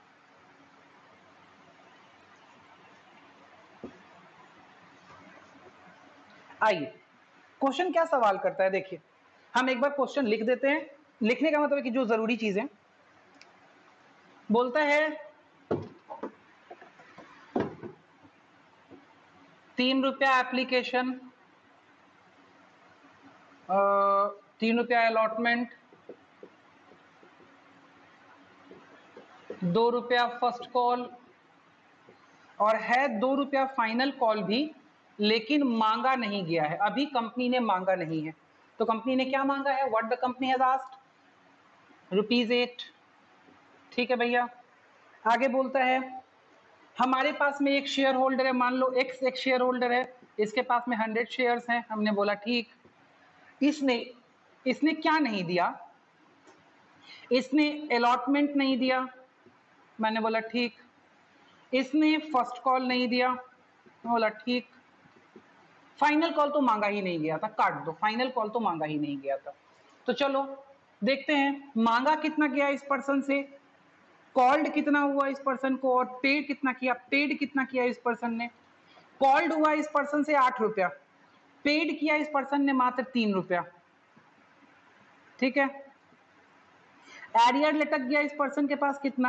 Speaker 1: आइए क्वेश्चन क्या सवाल करता है, देखिए हम एक बार क्वेश्चन लिख देते हैं। लिखने का मतलब है कि जो जरूरी चीजें, बोलता है तीन रुपया एप्लीकेशन, तीन रुपया अलॉटमेंट, दो रुपया फर्स्ट कॉल, और है दो रुपया फाइनल कॉल भी, लेकिन मांगा नहीं गया है, अभी कंपनी ने मांगा नहीं है। तो कंपनी ने क्या मांगा है, what the company has asked, rupees eight. ठीक है भैया, आगे बोलता है हमारे पास में एक शेयर होल्डर है, मान लो एक्स एक शेयर होल्डर है, इसके पास में हंड्रेड शेयर्स हैं। हमने बोला ठीक, इसने इसने क्या नहीं दिया, इसने अलॉटमेंट नहीं दिया, मैंने बोला ठीक। इसने फर्स्ट कॉल नहीं दिया, बोला ठीक। फाइनल कॉल तो मांगा ही नहीं गया था, काट दो, फाइनल कॉल तो मांगा ही नहीं गया था। तो चलो देखते हैं मांगा कितना गया इस पर्सन से, कॉल्ड कितना हुआ इस पर्सन को, और पेड कितना किया, पेड कितना किया इस पर्सन ने। कॉल्ड हुआ इस पर्सन से आठ रुपया, पेड किया इस पर्सन ने मात्र तीन रुपया। ठीक है, एरियर लटक गया इस पर्सन के पास कितना,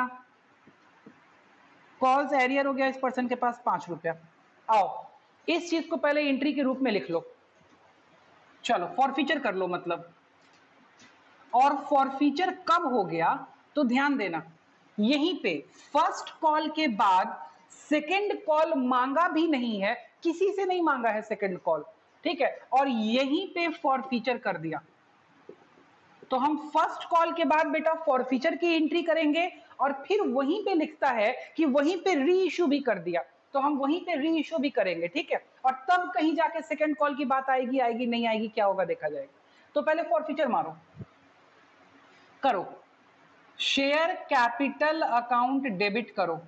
Speaker 1: कॉल्स एरियर हो गया इस पर्सन के पास पांच रुपया। आओ इस चीज को पहले एंट्री के रूप में लिख लो, चलो फॉरफीचर कर लो मतलब। और फॉरफीचर कब हो गया, तो ध्यान देना यहीं पे फर्स्ट कॉल के बाद सेकंड कॉल मांगा भी नहीं है, किसी से नहीं मांगा है सेकंड कॉल, ठीक है, और यहीं पे फॉरफीचर कर दिया। तो हम फर्स्ट कॉल के बाद बेटा फॉरफीचर की एंट्री करेंगे, और फिर वहीं पे लिखता है कि वहीं पे री इश्यू भी कर दिया, तो हम वहीं पे री इश्यू भी करेंगे, ठीक है। और तब कहीं जाके सेकंड कॉल की बात आएगी, आएगी नहीं आएगी, क्या होगा देखा जाएगा। तो पहले फॉरफीचर मारो, करो, शेयर कैपिटल अकाउंट डेबिट करो,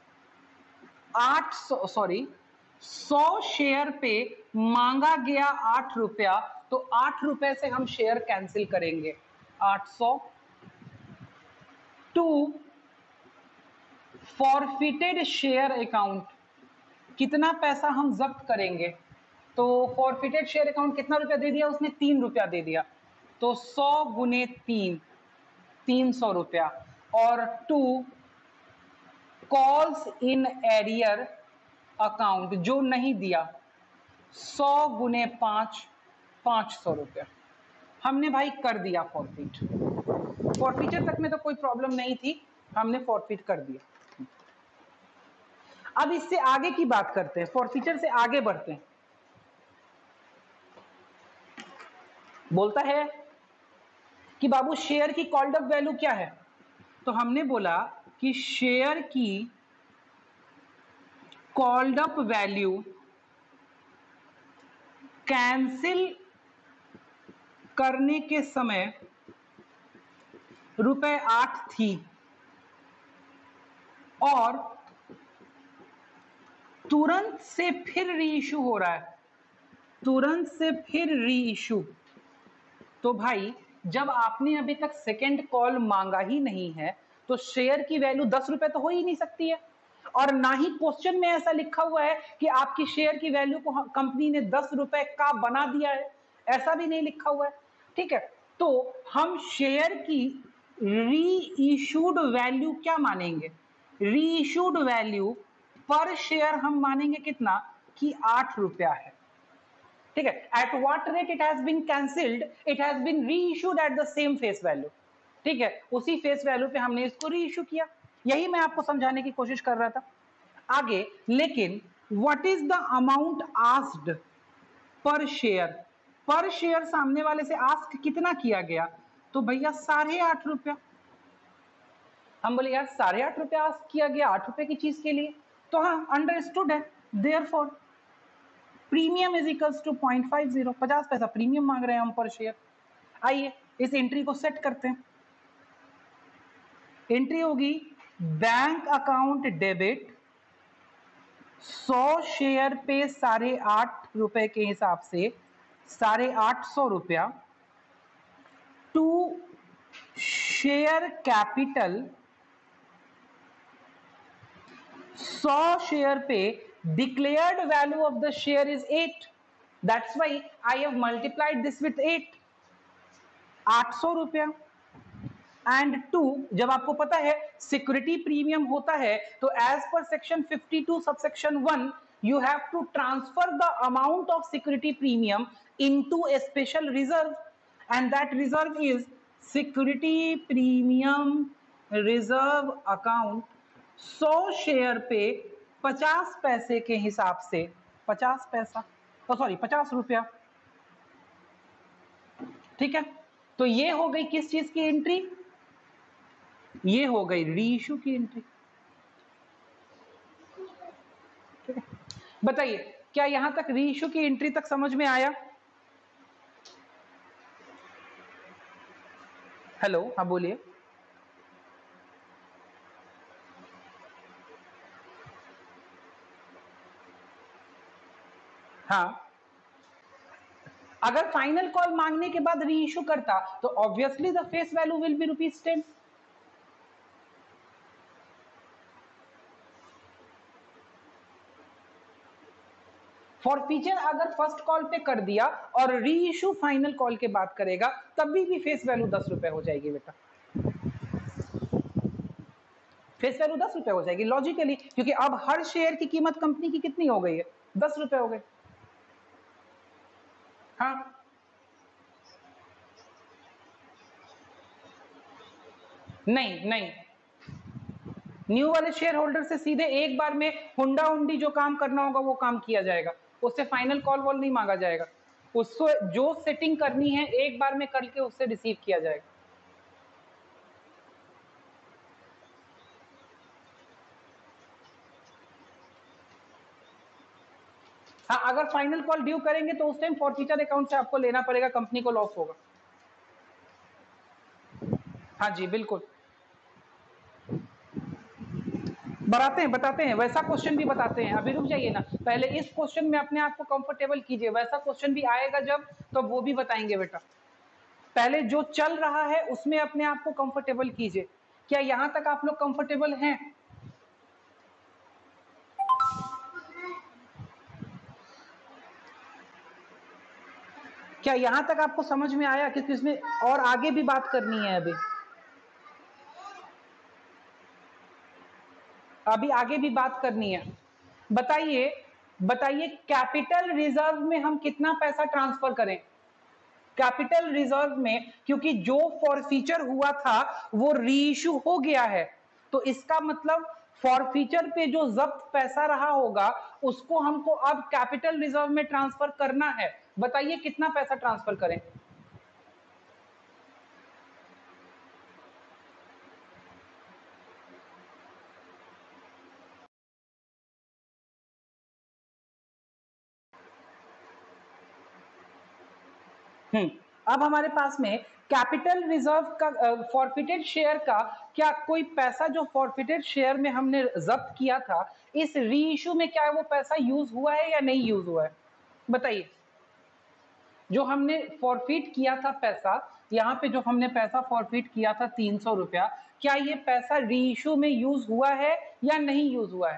Speaker 1: आठ सौ सॉरी सौ शेयर पे मांगा गया आठ रुपया, तो आठ रुपए से हम शेयर कैंसिल करेंगे, आठ सौ। टू फॉरफिटेड शेयर अकाउंट, कितना पैसा हम जब्त करेंगे, तो फॉरफिटेड शेयर अकाउंट कितना रुपया दे दिया उसने, तीन रुपया दे दिया, तो सौ गुने तीन, तीन सौ रुपया। और to calls in arrear account, जो नहीं दिया, सौ गुने पांच, पांच सौ रुपया। हमने भाई कर दिया फॉरफिट, फॉरफीचर तक में तो कोई प्रॉब्लम नहीं थी, हमने फॉरफिट कर दिया। अब इससे आगे की बात करते हैं, फॉरफीचर से आगे बढ़ते हैं। बोलता है कि बाबू शेयर की कॉल्ड अप वैल्यू क्या है, तो हमने बोला कि शेयर की कॉल्ड अप वैल्यू कैंसिल करने के समय रुपए आठ थी, और तुरंत से फिर री इशू हो रहा है, तुरंत से फिर री इशू। तो भाई जब आपने अभी तक सेकंड कॉल मांगा ही नहीं है, तो शेयर की वैल्यू दस रुपए तो हो ही नहीं सकती है, और ना ही क्वेश्चन में ऐसा लिखा हुआ है कि आपकी शेयर की वैल्यू को कंपनी ने दस रुपए का बना दिया है, ऐसा भी नहीं लिखा हुआ है, ठीक है। तो हम शेयर की री इशूड वैल्यू क्या मानेंगे, री इशूड वैल्यू पर शेयर हम मानेंगे कितना, कि आठ रुपया है, ठीक है। At what rate it has been cancelled, it has been reissued at the same face value, ठीक है, उसी फेस वैल्यू पे हमने इसको री इशू किया। यही मैं आपको समझाने की कोशिश कर रहा था आगे। लेकिन what is the amount asked per share, per share सामने वाले से आस्क कितना किया गया, तो भैया साढ़े आठ रुपया। हम बोले यार साढ़े आठ रुपये आस्क किया गया आठ रुपए की चीज के लिए, तो हाँ अंडरस्टूड है, therefore premium is equals to point five zero, पचास पैसा प्रीमियम मांग रहे हैं हम पर शेयर। आइए इस एंट्री को सेट करते हैं। एंट्री होगी बैंक अकाउंट डेबिट सौ शेयर पे साढ़े आठ रुपए के हिसाब से साढ़े आठ सौ रुपया टू शेयर कैपिटल सौ शेयर पे declared value of the share is eight, that's why I have multiplied this with eight, आठ सौ रुपया। एंड टू, जब आपको पता है सिक्योरिटी प्रीमियम होता है तो as per section fifty two subsection one you have to transfer the amount of security premium into a special reserve, and that reserve is security premium reserve account सौ share पे पचास पैसे के हिसाब से, पचास पैसा तो सॉरी पचास रुपया, ठीक है। तो ये हो गई किस चीज की एंट्री, ये हो गई री इशू की एंट्री, ठीक है। बताइए क्या यहां तक री इशू की एंट्री तक समझ में आया? हेलो, हाँ बोलिए। हाँ, अगर फाइनल कॉल मांगने के बाद री इशू करता तो obviously the face value will be rupees ten. Forfeiture अगर फर्स्ट कॉल पे कर दिया और री इशू फाइनल कॉल के बाद करेगा तभी भी फेस वैल्यू दस रुपए हो जाएगी बेटा, फेस वैल्यू दस रुपए हो जाएगी लॉजिकली, क्योंकि अब हर शेयर की कीमत कंपनी की कितनी हो गई है, दस रुपए हो गई। हाँ नहीं नहीं, न्यू वाले शेयर होल्डर से सीधे एक बार में हुंडा हुंडी जो काम करना होगा वो काम किया जाएगा, उससे फाइनल कॉल वॉल नहीं मांगा जाएगा, उसको जो सेटिंग करनी है एक बार में करके उससे रिसीव किया जाएगा। हाँ, अगर फाइनल कॉल ड्यू करेंगे तो उस टाइम फॉरफीचर अकाउंट से आपको लेना पड़ेगा, कंपनी को लॉस होगा। हाँ जी बिल्कुल, बताते हैं बताते हैं वैसा क्वेश्चन भी बताते हैं, अभी रुक जाइए ना, पहले इस क्वेश्चन में अपने आप को कंफर्टेबल कीजिए, वैसा क्वेश्चन भी आएगा जब तो वो भी बताएंगे बेटा। पहले जो चल रहा है उसमें अपने आप को कंफर्टेबल कीजिए। क्या यहां तक आप लोग कंफर्टेबल हैं? क्या यहां तक आपको समझ में आया? क्योंकि इसमें और आगे भी बात करनी है, अभी अभी आगे भी बात करनी है। बताइए बताइए कैपिटल रिजर्व में हम कितना पैसा ट्रांसफर करें? कैपिटल रिजर्व में, क्योंकि जो फॉरफीचर हुआ था वो रीइश्यू हो गया है, तो इसका मतलब फॉरफीचर पे जो जब्त पैसा रहा होगा उसको हमको अब कैपिटल रिजर्व में ट्रांसफर करना है। बताइए कितना पैसा ट्रांसफर करें? हम्म अब हमारे पास में कैपिटल रिजर्व का फॉरफिटेड शेयर का क्या कोई पैसा जो फॉरफिटेड शेयर में हमने जब्त किया था इस री इशू में क्या वो पैसा यूज हुआ है या नहीं यूज हुआ है? बताइए, जो हमने फॉरफिट किया था पैसा, यहाँ पे जो हमने पैसा फॉरफिट किया था तीन सौ रुपया, क्या ये पैसा री इशू में यूज हुआ है या नहीं यूज हुआ है?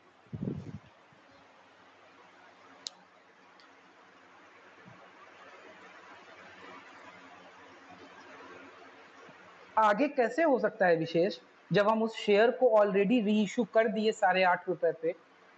Speaker 1: आगे कैसे हो सकता है विशेष, जब हम उस शेयर को ऑलरेडी री इशू कर दिए साढ़े आठ रुपए पे?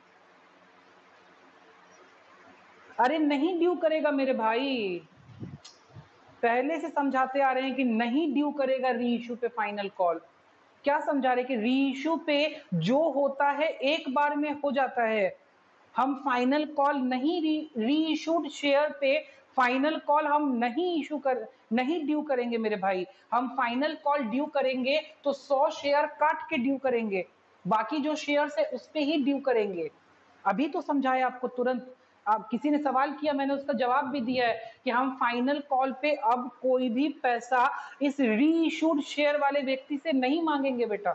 Speaker 1: अरे नहीं ड्यू करेगा मेरे भाई, पहले से समझाते आ रहे हैं कि नहीं ड्यू करेगा री इशू पे फाइनल कॉल। क्या समझा रहे कि री इशू पे जो होता है एक बार में हो जाता है, हम फाइनल कॉल नहीं री इशूड शेयर पे फाइनल कॉल हम नहीं इशू कर नहीं ड्यू करेंगे मेरे भाई। हम फाइनल कॉल ड्यू करेंगे तो सौ शेयर काट के ड्यू करेंगे, बाकी जो शेयर्स है उस पे ही ड्यू करेंगे। अभी तो समझाया आपको तुरंत। आप किसी ने सवाल किया, मैंने उसका जवाब भी दिया है कि हम फाइनल कॉल पे अब कोई भी पैसा इस री इशूड शेयर वाले व्यक्ति से नहीं मांगेंगे बेटा,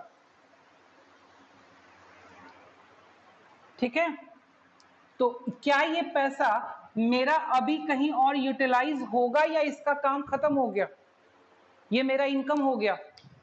Speaker 1: ठीक है। तो क्या ये पैसा मेरा अभी कहीं और यूटिलाइज होगा या इसका काम खत्म हो गया? ये मेरा इनकम हो गया।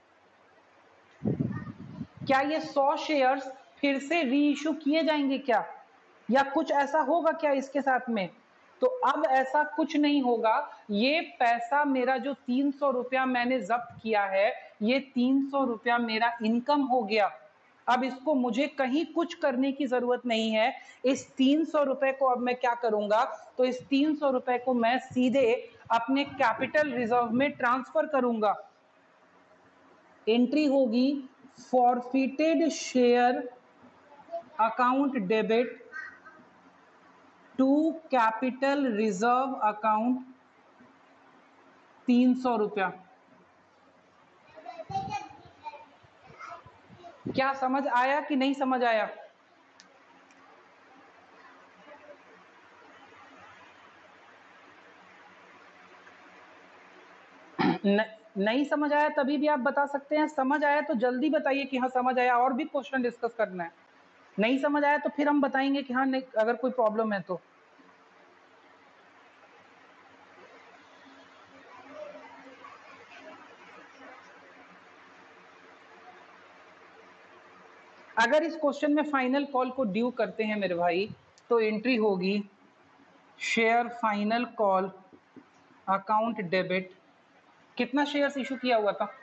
Speaker 1: क्या ये सौ शेयर्स फिर से री इशू किए जाएंगे क्या, या कुछ ऐसा होगा क्या इसके साथ में? तो अब ऐसा कुछ नहीं होगा। ये पैसा मेरा जो तीन सौ रुपया मैंने जब्त किया है, ये तीन सौ रुपया मेरा इनकम हो गया। अब इसको मुझे कहीं कुछ करने की जरूरत नहीं है। इस तीन सौ रुपए को अब मैं क्या करूंगा, तो इस तीन सौ रुपए को मैं सीधे अपने कैपिटल रिजर्व में ट्रांसफर करूंगा। एंट्री होगी forfeited share account debit to capital reserve account तीन सौ रुपया। क्या समझ आया कि नहीं समझ आया? न, नहीं समझ आया तभी भी आप बता सकते हैं। समझ आया तो जल्दी बताइए कि हाँ समझ आया, और भी क्वेश्चन डिस्कस करना है। नहीं समझ आया तो फिर हम बताएंगे कि हाँ नहीं, अगर कोई प्रॉब्लम है तो। अगर इस क्वेश्चन में फाइनल कॉल को ड्यू करते हैं मेरे भाई, तो एंट्री होगी share final call account debit. कितना शेयर्स इशू किया हुआ था?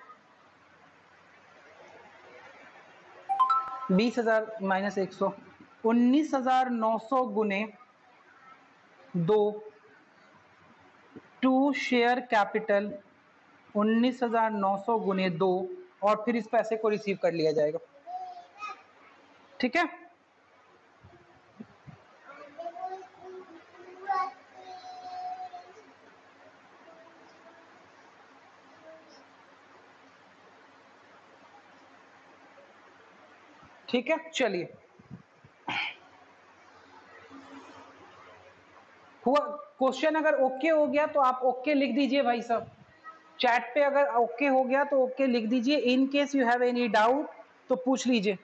Speaker 1: बीस हजार माइनस एक सौ, उन्नीस हजार नौ सौ गुने दो टू शेयर कैपिटल उन्नीस हजार नौ सौ गुने दो, और फिर इस पैसे को रिसीव कर लिया जाएगा, ठीक है। ठीक है, चलिए। हुआ क्वेश्चन अगर ओके हो गया तो आप ओके लिख दीजिए भाई साहब। चैट पे अगर ओके हो गया तो ओके लिख दीजिए। In case you have any doubt तो पूछ लीजिए।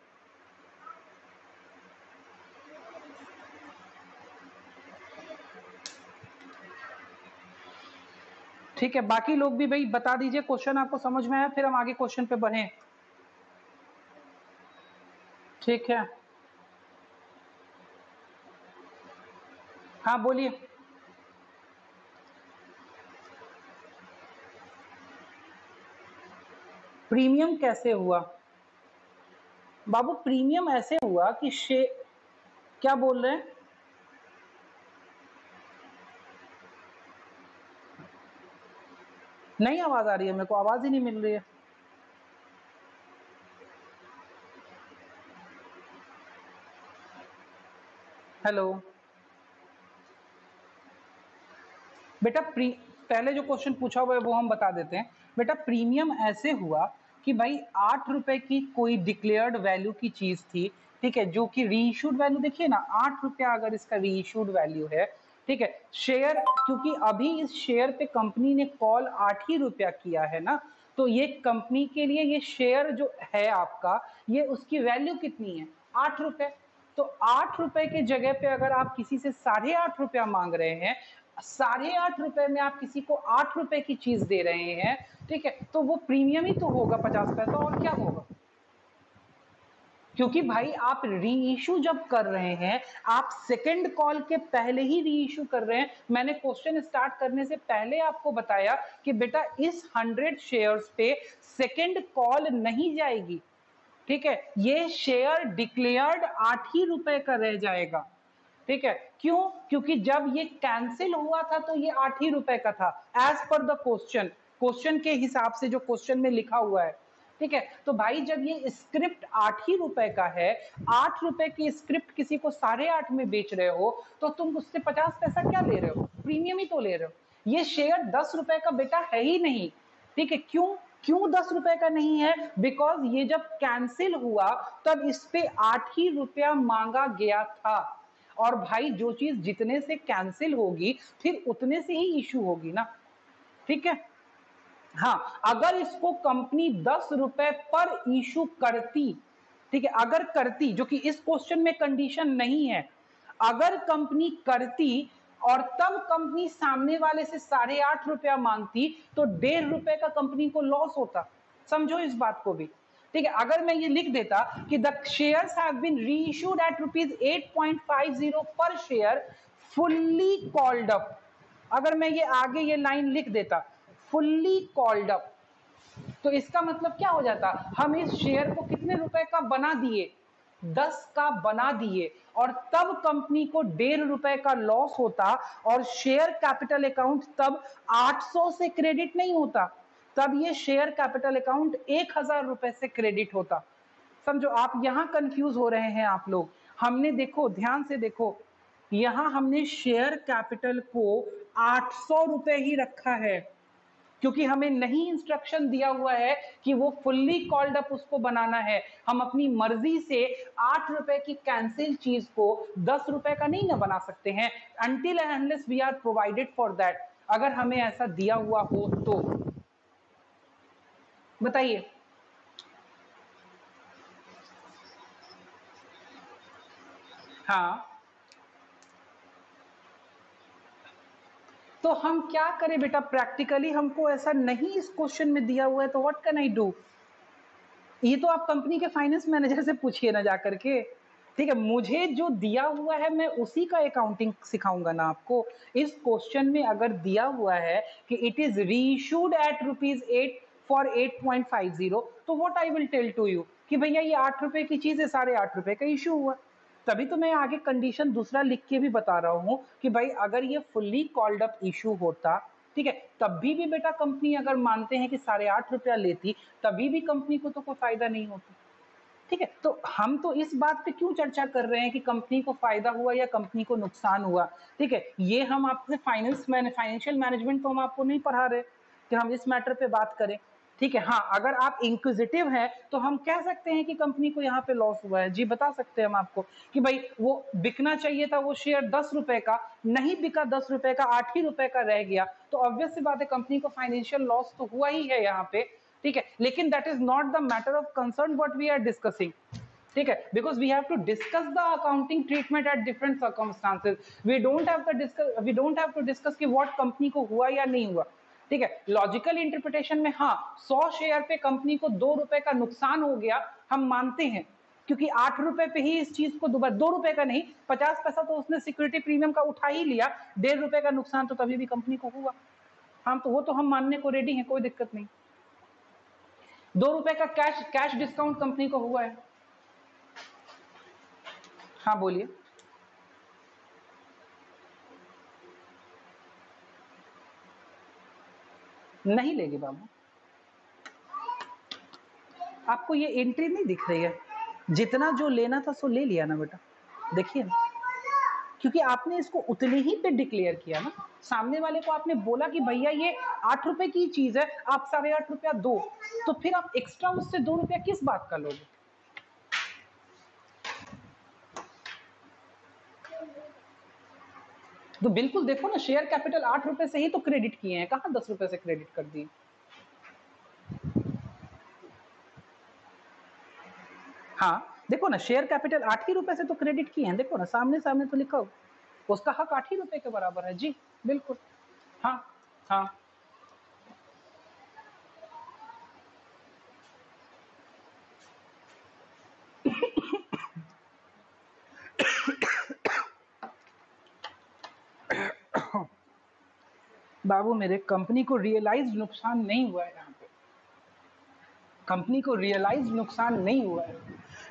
Speaker 1: ठीक है, बाकी लोग भी भाई बता दीजिए क्वेश्चन आपको समझ में आया, फिर हम आगे क्वेश्चन पे बढ़े। ठीक है, हाँ बोलिए। प्रीमियम कैसे हुआ बाबू? प्रीमियम ऐसे हुआ कि शे क्या बोल रहे हैं? नहीं आवाज आ रही है, मेरे को आवाज ही नहीं मिल रही है। हेलो बेटा, प्री पहले जो क्वेश्चन पूछा हुआ है वो हम बता देते हैं। बेटा प्रीमियम ऐसे हुआ कि भाई आठ रुपए की कोई डिक्लेयर्ड वैल्यू की चीज थी, ठीक है, जो कि रीइश्यूड वैल्यू देखिए ना, आठ रुपया अगर इसका रीइश्यूड वैल्यू है, ठीक है। शेयर, क्योंकि अभी इस शेयर पे कंपनी ने कॉल आठ ही रुपया किया है ना, तो ये कंपनी के लिए ये शेयर जो है आपका, ये उसकी वैल्यू कितनी है? आठ रुपए। तो आठ रुपए के जगह पे अगर आप किसी से साढ़े आठ रुपया मांग रहे हैं, साढ़े आठ रुपए में आप किसी को आठ रुपए की चीज दे रहे हैं, ठीक है, तो वो प्रीमियम ही तो होगा पचास पैसा, और क्या होगा? क्योंकि भाई आप री इशू जब कर रहे हैं, आप सेकंड कॉल के पहले ही री इशू कर रहे हैं। मैंने क्वेश्चन स्टार्ट करने से पहले आपको बताया कि बेटा इस हंड्रेड शेयर्स पे सेकंड कॉल नहीं जाएगी, ठीक है। ये शेयर डिक्लेयर्ड आठ ही रुपए का रह जाएगा, ठीक है। क्यों? क्योंकि जब ये कैंसिल हुआ था तो ये आठ ही रुपए का था, as per the question. Question के हिसाब से जो क्वेश्चन में लिखा हुआ है, ठीक है। तो भाई जब ये स्क्रिप्ट आठ ही रुपए का है, आठ रुपए की स्क्रिप्ट किसी को साढ़े आठ में बेच रहे हो, तो तुम उससे पचास पैसा क्या ले रहे हो? प्रीमियम ही तो ले रहे हो। ये शेयर दस रुपए का बेटा है ही नहीं, ठीक है। क्यों क्यों दस रुपए का नहीं है? बिकॉज ये जब कैंसिल हुआ तब इस पे आठ ही रुपया मांगा गया था, और भाई जो चीज जितने से कैंसिल होगी फिर उतने से ही इशू होगी ना, ठीक है। हाँ, अगर इसको कंपनी दस रुपए पर इशू करती, ठीक है, अगर करती, जो कि इस क्वेश्चन में कंडीशन नहीं है, अगर कंपनी करती और तब कंपनी सामने वाले से साढ़े आठ रुपया मांगती तो डेढ़ रुपए का कंपनी को लॉस होता। समझो इस बात को भी, ठीक है। अगर मैं ये लिख देता कि the shares have been reissued at rupees eight point five zero per share fully called up, अगर मैं ये आगे ये लाइन लिख देता फुल्ली कॉल्ड अप, तो इसका मतलब क्या हो जाता? हम इस शेयर को कितने रुपए का बना दिए? दस का बना दिए, और तब कंपनी को डेढ़ रुपए का लॉस होता, और शेयर कैपिटल अकाउंट तब आठ सौ से क्रेडिट नहीं होता, तब ये शेयर कैपिटल अकाउंट एक हजार रुपए से क्रेडिट होता। समझो, आप यहां कंफ्यूज हो रहे हैं आप लोग। हमने देखो, ध्यान से देखो, यहां हमने शेयर कैपिटल को आठ सौ रुपए ही रखा है, क्योंकि हमें नहीं इंस्ट्रक्शन दिया हुआ है कि वो फुल्ली कॉल्ड अप उसको बनाना है। हम अपनी मर्जी से आठ रुपए की कैंसिल चीज को दस रुपए का नहीं ना बना सकते हैं, until and unless we are provided for that. अगर हमें ऐसा दिया हुआ हो तो बताइए। हाँ, तो हम क्या करें बेटा? प्रैक्टिकली हमको ऐसा नहीं इस क्वेश्चन में दिया हुआ है, तो व्हाट कैन आई डू? ये तो आप कंपनी के फाइनेंस मैनेजर से पूछिए ना जाकर के, ठीक है। मुझे जो दिया हुआ है मैं उसी का अकाउंटिंग सिखाऊंगा ना आपको। इस क्वेश्चन में अगर दिया हुआ है कि it is reissued at rupees eight for eight point five zero, तो what I will tell to you कि भैया ये आठ रुपए की चीज है, साढ़े आठ रुपए का इशू हुआ। तभी तो मैं आगे कंडीशन दूसरा लिख के भी बता रहा हूं कि भाई अगर ये फुल्ली कॉल्ड अप इशू होता, ठीक है, तभी भी बेटा कंपनी अगर मानते हैं कि साढ़े आठ रुपया लेती, तभी भी कंपनी को तो कोई फायदा नहीं होता, ठीक है। तो हम तो इस बात पे क्यों चर्चा कर रहे हैं कि कंपनी को फायदा हुआ या कंपनी को नुकसान हुआ, ठीक है। ये हम आपसे फाइनेंस मैंने फाइनेंशियल मैनेजमेंट तो हम आपको नहीं पढ़ा रहे कि हम इस मैटर पे बात करें, ठीक है। हाँ, अगर आप इंक्विजिटिव हैं तो हम कह सकते हैं कि कंपनी को यहाँ पे लॉस हुआ है, जी बता सकते हैं हम आपको कि भाई वो बिकना चाहिए था, वो शेयर दस रुपए का नहीं बिका, दस रुपए का आठ ही रुपए का रह गया, तो ऑब्वियस सी बात है कंपनी को फाइनेंशियल लॉस तो हुआ ही है यहाँ पे, ठीक है। लेकिन that is not the matter of concern what we are discussing, ठीक है, because we have to discuss the accounting treatment at different circumstances. We don't have to discuss we don't have to discuss कि what company को हुआ या नहीं हुआ, ठीक है। लॉजिकल इंटरप्रिटेशन में हाँ, सौ शेयर पे कंपनी को दो रुपए का नुकसान हो गया, हम मानते हैं, क्योंकि आठ रुपए पे ही इस चीज को दोबारा, दो रुपए का नहीं, पचास पैसा तो उसने सिक्योरिटी प्रीमियम का उठा ही लिया, डेढ़ रुपए का नुकसान तो तभी भी कंपनी को हुआ। हाँ, तो वो तो हम मानने को रेडी हैं, कोई दिक्कत नहीं। दो रुपए का कैश कैश डिस्काउंट कंपनी को हुआ है। हाँ बोलिए। नहीं लेगी बाबू, आपको ये एंट्री नहीं दिख रही है? जितना जो लेना था सो ले लिया ना बेटा, देखिए ना, क्योंकि आपने इसको उतने ही पे डिक्लेयर किया ना। सामने वाले को आपने बोला कि भैया ये आठ रुपए की चीज है, आप साढ़े आठ रुपया दो, तो फिर आप एक्स्ट्रा उससे दो रुपया किस बात का लोगे? तो बिल्कुल देखो ना, शेयर कैपिटल आठ रुपए से ही तो क्रेडिट किए हैं, कहां दस रुपए से क्रेडिट कर दिए। हाँ देखो ना, शेयर कैपिटल आठ ही रुपए से तो क्रेडिट किए हैं, देखो ना सामने सामने तो लिखा हो, उसका हक आठ ही रुपए के बराबर है जी, बिल्कुल। हाँ हाँ, बाबू मेरे, कंपनी को रियलाइज नुकसान नहीं हुआ है यहाँ पे, कंपनी को रियलाइज नुकसान नहीं हुआ है।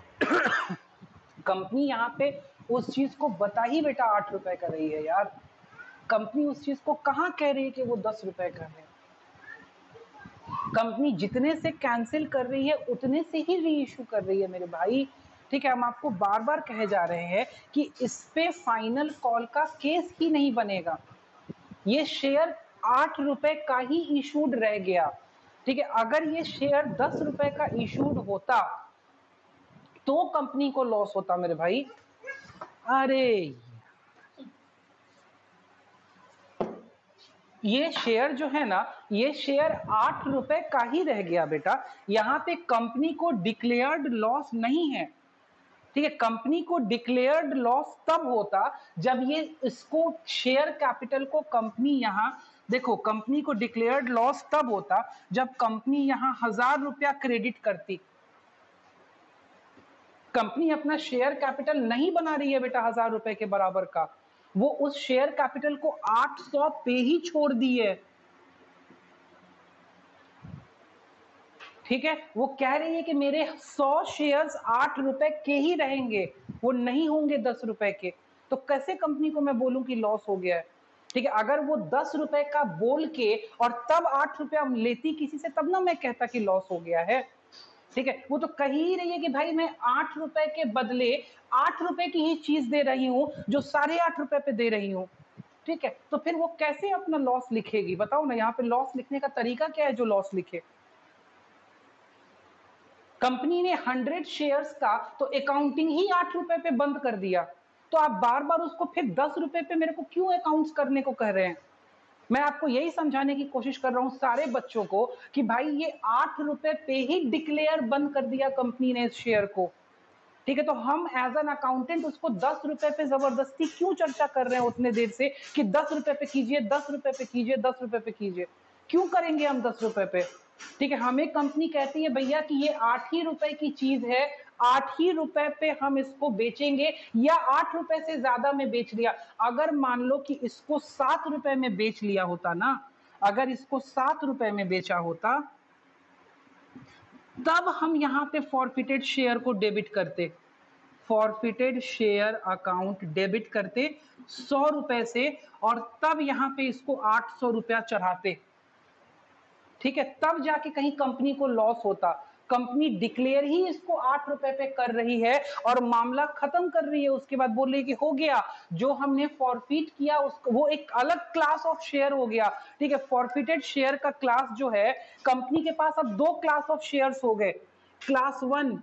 Speaker 1: कंपनी यहाँ पे उस चीज को बता ही बेटा आठ रुपए का रही है यार, कंपनी उस चीज को कहाँ कह रही है कि वो दस रुपए का है। कंपनी जितने से कैंसिल कर रही है उतने से ही री इशू कर रही है मेरे भाई। ठीक है, हम आपको बार बार कहे जा रहे हैं कि इस पे फाइनल कॉल का केस ही नहीं बनेगा। ये शेयर आठ रुपए का ही इशूड रह गया। ठीक है, अगर ये शेयर दस रुपए का इशूड होता तो कंपनी को लॉस होता मेरे भाई। अरे ये शेयर जो है ना, ये शेयर आठ रुपए का ही रह गया बेटा। यहां पे कंपनी को डिक्लेयर्ड लॉस नहीं है। ठीक है, कंपनी को डिक्लेयर्ड लॉस तब होता जब ये इसको शेयर कैपिटल को कंपनी यहां देखो, कंपनी को डिक्लेयर्ड लॉस तब होता जब कंपनी यहां हजार रुपया क्रेडिट करती। कंपनी अपना शेयर कैपिटल नहीं बना रही है बेटा हजार रुपए के बराबर का, वो उस शेयर कैपिटल को आठ सौ पे ही छोड़ दी है। ठीक है, वो कह रही है कि मेरे सौ शेयर्स आठ रुपए के ही रहेंगे, वो नहीं होंगे दस रुपए के। तो कैसे कंपनी को मैं बोलूं कि लॉस हो गया है? ठीक है, अगर वो दस रुपए का बोल के और तब आठ रुपया लेती किसी से, तब ना मैं कहता कि लॉस हो गया है। ठीक है, वो तो कह ही रही है कि भाई मैं आठ रुपए के बदले आठ रुपए की ही चीज दे रही हूं जो साढ़े आठ रुपए पे दे रही हूं। ठीक है, तो फिर वो कैसे अपना लॉस लिखेगी? बताओ ना, यहाँ पे लॉस लिखने का तरीका क्या है जो लॉस लिखे? कंपनी ने हंड्रेड शेयर्स का तो अकाउंटिंग ही आठ रुपए पे बंद कर दिया, तो आप बार बार उसको फिर दस रुपए पे मेरे को क्यों अकाउंट्स करने को कह रहे हैं? मैं आपको यही समझाने की कोशिश कर रहा हूं सारे बच्चों को कि भाई ये आठ रुपए पे ही डिक्लेयर बंद कर दिया कंपनी ने इस शेयर को। ठीक है, तो हम एज एन अकाउंटेंट उसको दस रुपए पे जबरदस्ती क्यों चर्चा कर रहे हैं उतने देर से कि दस रुपए पे कीजिए, दस रुपए पे कीजिए, दस रुपए पे कीजिए? क्यों करेंगे हम दस रुपए पे? ठीक है, हमें कंपनी कहती है भैया कि ये आठ ही रुपए की चीज है, आठ ही रुपए पे हम इसको बेचेंगे, या आठ रुपए से ज्यादा में बेच लिया। अगर मान लो कि इसको सात रुपए में बेच लिया होता ना, अगर इसको सात रुपए में बेचा होता, तब हम यहां पे फॉरफिटेड शेयर को डेबिट करते, फॉरफिटेड शेयर अकाउंट डेबिट करते सौ रुपए से, और तब यहां पे इसको आठ सौ रुपया चढ़ाते। ठीक है, तब जाके कहीं कंपनी को लॉस होता। कंपनी डिक्लेयर ही इसको आठ रुपए पे कर रही है और मामला खत्म कर रही है, उसके बाद बोल रही है कि हो गया, जो हमने फॉरफिट किया उसको, वो एक अलग क्लास ऑफ शेयर हो गया। ठीक है, फॉरफिटेड शेयर का क्लास जो है, कंपनी के पास अब दो क्लास ऑफ शेयर्स हो गए। Class one,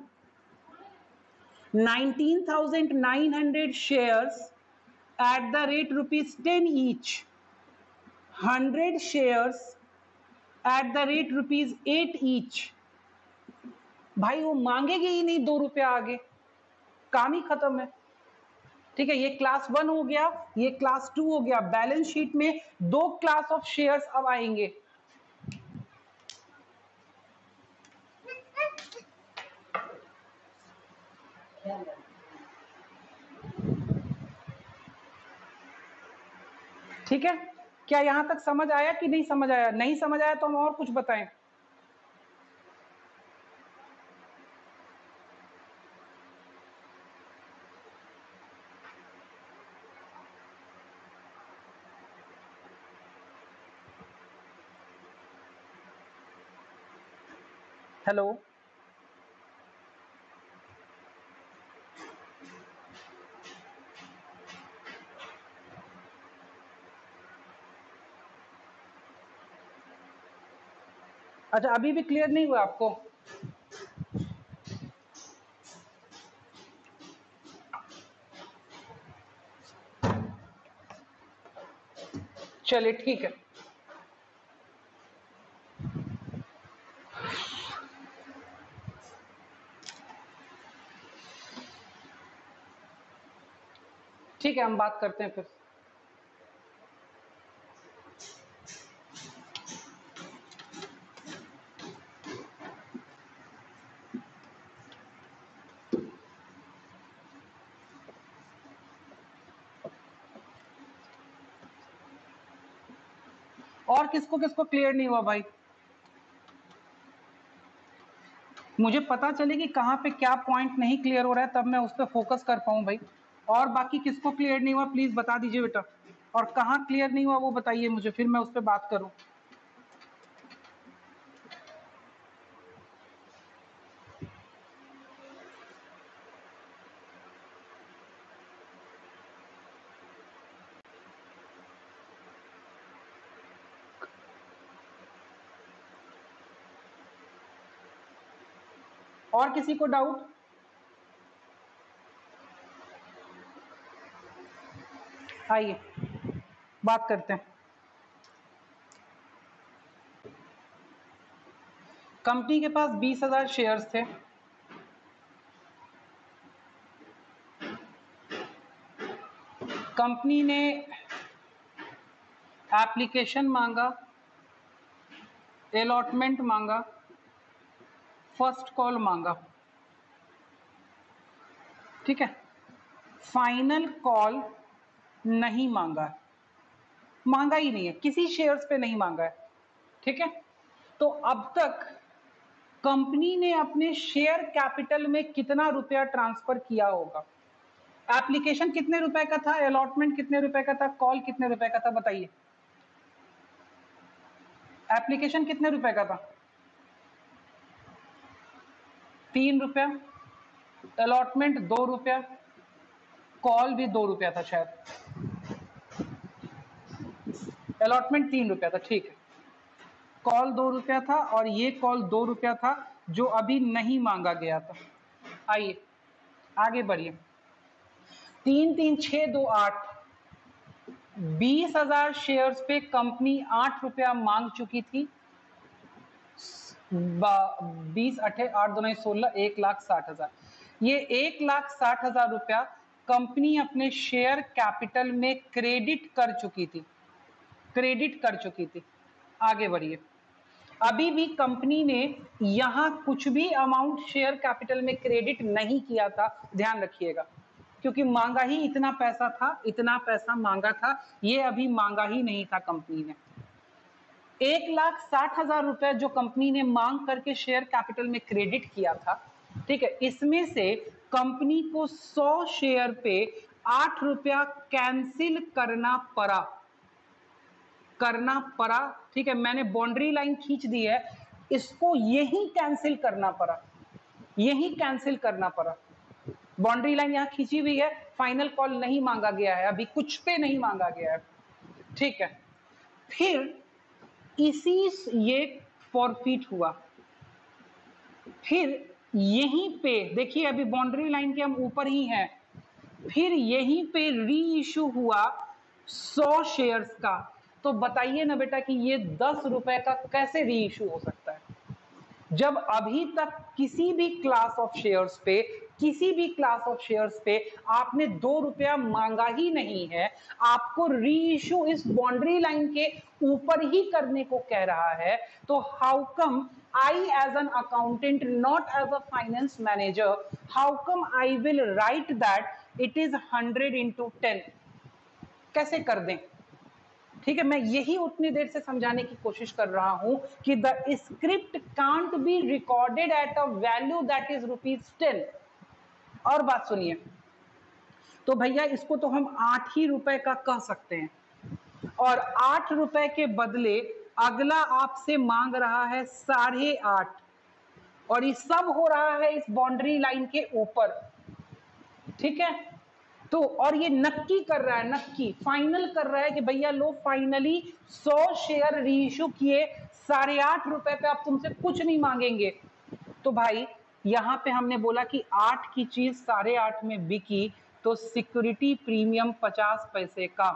Speaker 1: nineteen thousand nine hundred shares at the rate rupees ten each, hundred shares at the rate rupees eight each. भाई वो मांगेगी ही नहीं दो रुपया आगे, काम ही खत्म है। ठीक है, ये क्लास वन हो गया, ये क्लास टू हो गया। बैलेंस शीट में दो क्लास ऑफ शेयर्स अब आएंगे। ठीक है, क्या यहां तक समझ आया कि नहीं समझ आया? नहीं समझ आया तो हम और कुछ बताएं। हेलो, अच्छा अभी भी क्लियर नहीं हुआ आपको? चलिए ठीक है, ठीक है, हम बात करते हैं फिर। और किसको किसको क्लियर नहीं हुआ भाई? मुझे पता चले कि कहाँ पे क्या पॉइंट नहीं क्लियर हो रहा है, तब मैं उस पर फोकस कर पाऊं भाई। और बाकी किसको क्लियर नहीं हुआ प्लीज बता दीजिए बेटा, और कहाँ क्लियर नहीं हुआ वो बताइए मुझे, फिर मैं उस पर बात करूं। और किसी को डाउट? आइए बात करते हैं। कंपनी के पास बीस हजार शेयर्स थे। कंपनी ने एप्लीकेशन मांगा, अलॉटमेंट मांगा, फर्स्ट कॉल मांगा, ठीक है। फाइनल कॉल नहीं मांगा, मांगा ही नहीं है, किसी शेयर्स पे नहीं मांगा है, ठीक है। तो अब तक कंपनी ने अपने शेयर कैपिटल में कितना रुपया ट्रांसफर किया होगा? एप्लीकेशन कितने रुपए का था, अलॉटमेंट कितने रुपए का था, कॉल कितने रुपए का था, बताइए। एप्लीकेशन कितने रुपए का था? तीन रुपया, अलॉटमेंट दो रुपया, कॉल भी दो रुपया था शायद। अलॉटमेंट तीन रुपया था, ठीक है। कॉल दो रुपया था और ये कॉल दो रुपया था जो अभी नहीं मांगा गया था। आइए आगे बढ़िए। तीन तीन छह दो आठ, बीस हजार शेयर्स पे कंपनी आठ रुपया मांग चुकी थी। बीस अठे आठ दो सोलह, एक लाख साठ हजार। ये एक लाख साठ हजार रुपया कंपनी अपने शेयर कैपिटल में क्रेडिट कर चुकी थी, क्रेडिट कर चुकी थी। आगे बढ़िए। अभी भी कंपनी ने यहां कुछ भी अमाउंट शेयर कैपिटल में क्रेडिट नहीं किया था, ध्यान रखिएगा, क्योंकि मांगा ही इतना पैसा था, इतना पैसा मांगा था, ये अभी मांगा ही नहीं था कंपनी ने। एक लाख साठ हजार रुपए जो कंपनी ने मांग करके शेयर कैपिटल में क्रेडिट किया था, ठीक है, इसमें से कंपनी को सौ शेयर पे आठ रुपया कैंसिल करना पड़ा, करना पड़ा, ठीक है। मैंने बाउंड्री लाइन खींच दी है, इसको यही कैंसिल करना पड़ा, यही कैंसिल करना पड़ा। बाउंड्री लाइन यहां खींची हुई है, फाइनल कॉल नहीं मांगा गया है, अभी कुछ पे नहीं मांगा गया है, ठीक है। फिर इसी ये फॉरफिट हुआ, फिर यहीं पे देखिए, अभी बाउंड्री लाइन के हम ऊपर ही हैं, फिर यहीं पे री इशू हुआ सौ शेयर्स का। तो बताइए ना बेटा कि ये दस रुपए का कैसे री इशू हो सकता है, जब अभी तक किसी भी क्लास ऑफ शेयर्स पे, किसी भी क्लास ऑफ शेयर्स पे आपने दो रुपया मांगा ही नहीं है, आपको री इशू इस बाउंड्री लाइन के ऊपर ही करने को कह रहा है। तो how come I as an accountant, not as a finance manager, how come I will write that it is hundred into ten? कैसे कर दें, ठीक है। मैं यही उतनी देर से समझाने की कोशिश कर रहा हूं कि the script can't be recorded at a value that is rupees ten. और बात सुनिए, तो भैया इसको तो हम आठ ही रुपए का कह सकते हैं, और आठ रुपए के बदले अगला आपसे मांग रहा है साढ़े आठ, और ये सब हो रहा है इस बाउंड्री लाइन के ऊपर, ठीक है। तो और ये नक्की कर रहा है, नक्की फाइनल कर रहा है कि भैया लो फाइनली सौ शेयर रीइश्यू किए, साढ़े आठ रुपए पे आप तुमसे कुछ नहीं मांगेंगे। तो भाई यहां पे हमने बोला कि आठ की चीज साढ़े आठ में बिकी, तो सिक्योरिटी प्रीमियम पचास पैसे का,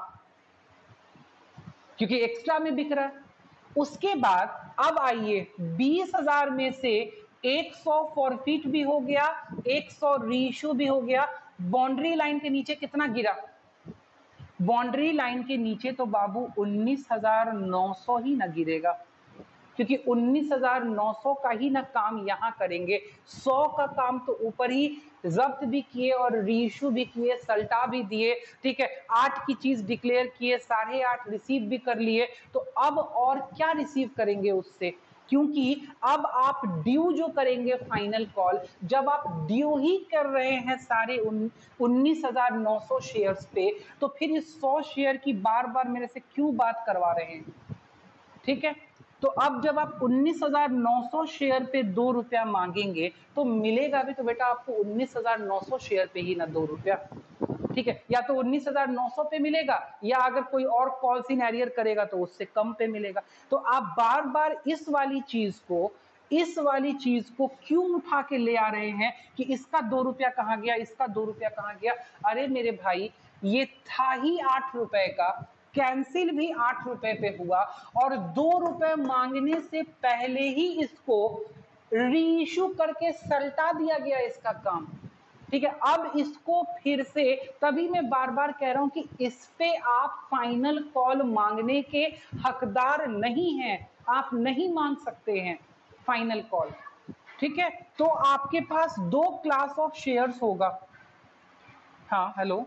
Speaker 1: क्योंकि एक्स्ट्रा में बिक रहा है। उसके बाद अब आइए, बीस हजार में से एक सौ फॉरफिट भी हो गया, एक सौ रीइश्यू भी हो गया। बाउंड्री लाइन के नीचे कितना गिरा? बाउंड्री लाइन के नीचे तो बाबू उन्नीस हजार नौ सौ ही ना गिरेगा, क्योंकि उन्नीस हजार नौ सौ का ही ना काम यहां करेंगे, सौ का काम तो ऊपर ही जब्त भी किए और रीइश्यू भी किए, सल्टा भी दिए, ठीक है। आठ की चीज डिक्लेयर किए, साढ़े आठ रिसीव भी कर लिए, तो अब और क्या रिसीव करेंगे उससे, क्योंकि अब आप ड्यू जो करेंगे फाइनल कॉल, जब आप ड्यू ही कर रहे हैं साढ़े उन्नीस हजार नौ सौ शेयर्स पे, तो फिर इस सौ शेयर की बार बार मेरे से क्यों बात करवा रहे हैं, ठीक है। तो अब जब आप उन्नीस हजार नौ सौ शेयर पे दो रुपया मांगेंगे, तो मिलेगा भी तो बेटा आपको उन्नीस हजार नौ सौ शेयर पे ही ना दो रुपया, ठीक है। या तो उन्नीस हजार नौ सौ पे मिलेगा, या अगर कोई और कॉल सिनेरियर करेगा तो उससे कम पे मिलेगा। तो आप बार बार इस वाली चीज को इस वाली चीज को क्यों उठा के ले आ रहे हैं कि इसका दो रुपया कहां गया, इसका दो रुपया कहां गया। अरे मेरे भाई, ये था ही आठ रुपए का, कैंसिल भी आठ रुपए पे हुआ, और दो रुपए मांगने से पहले ही इसको रीइश्यू करके सल्टा दिया गया इसका काम। ठीक है, अब इसको फिर से, तभी मैं बार बार कह रहा हूं कि इस पे आप फाइनल कॉल मांगने के हकदार नहीं हैं, आप नहीं मांग सकते हैं फाइनल कॉल। ठीक है, तो आपके पास दो क्लास ऑफ शेयर्स होगा। हाँ हेलो,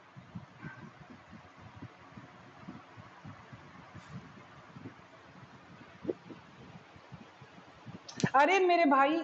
Speaker 1: अरे मेरे भाई,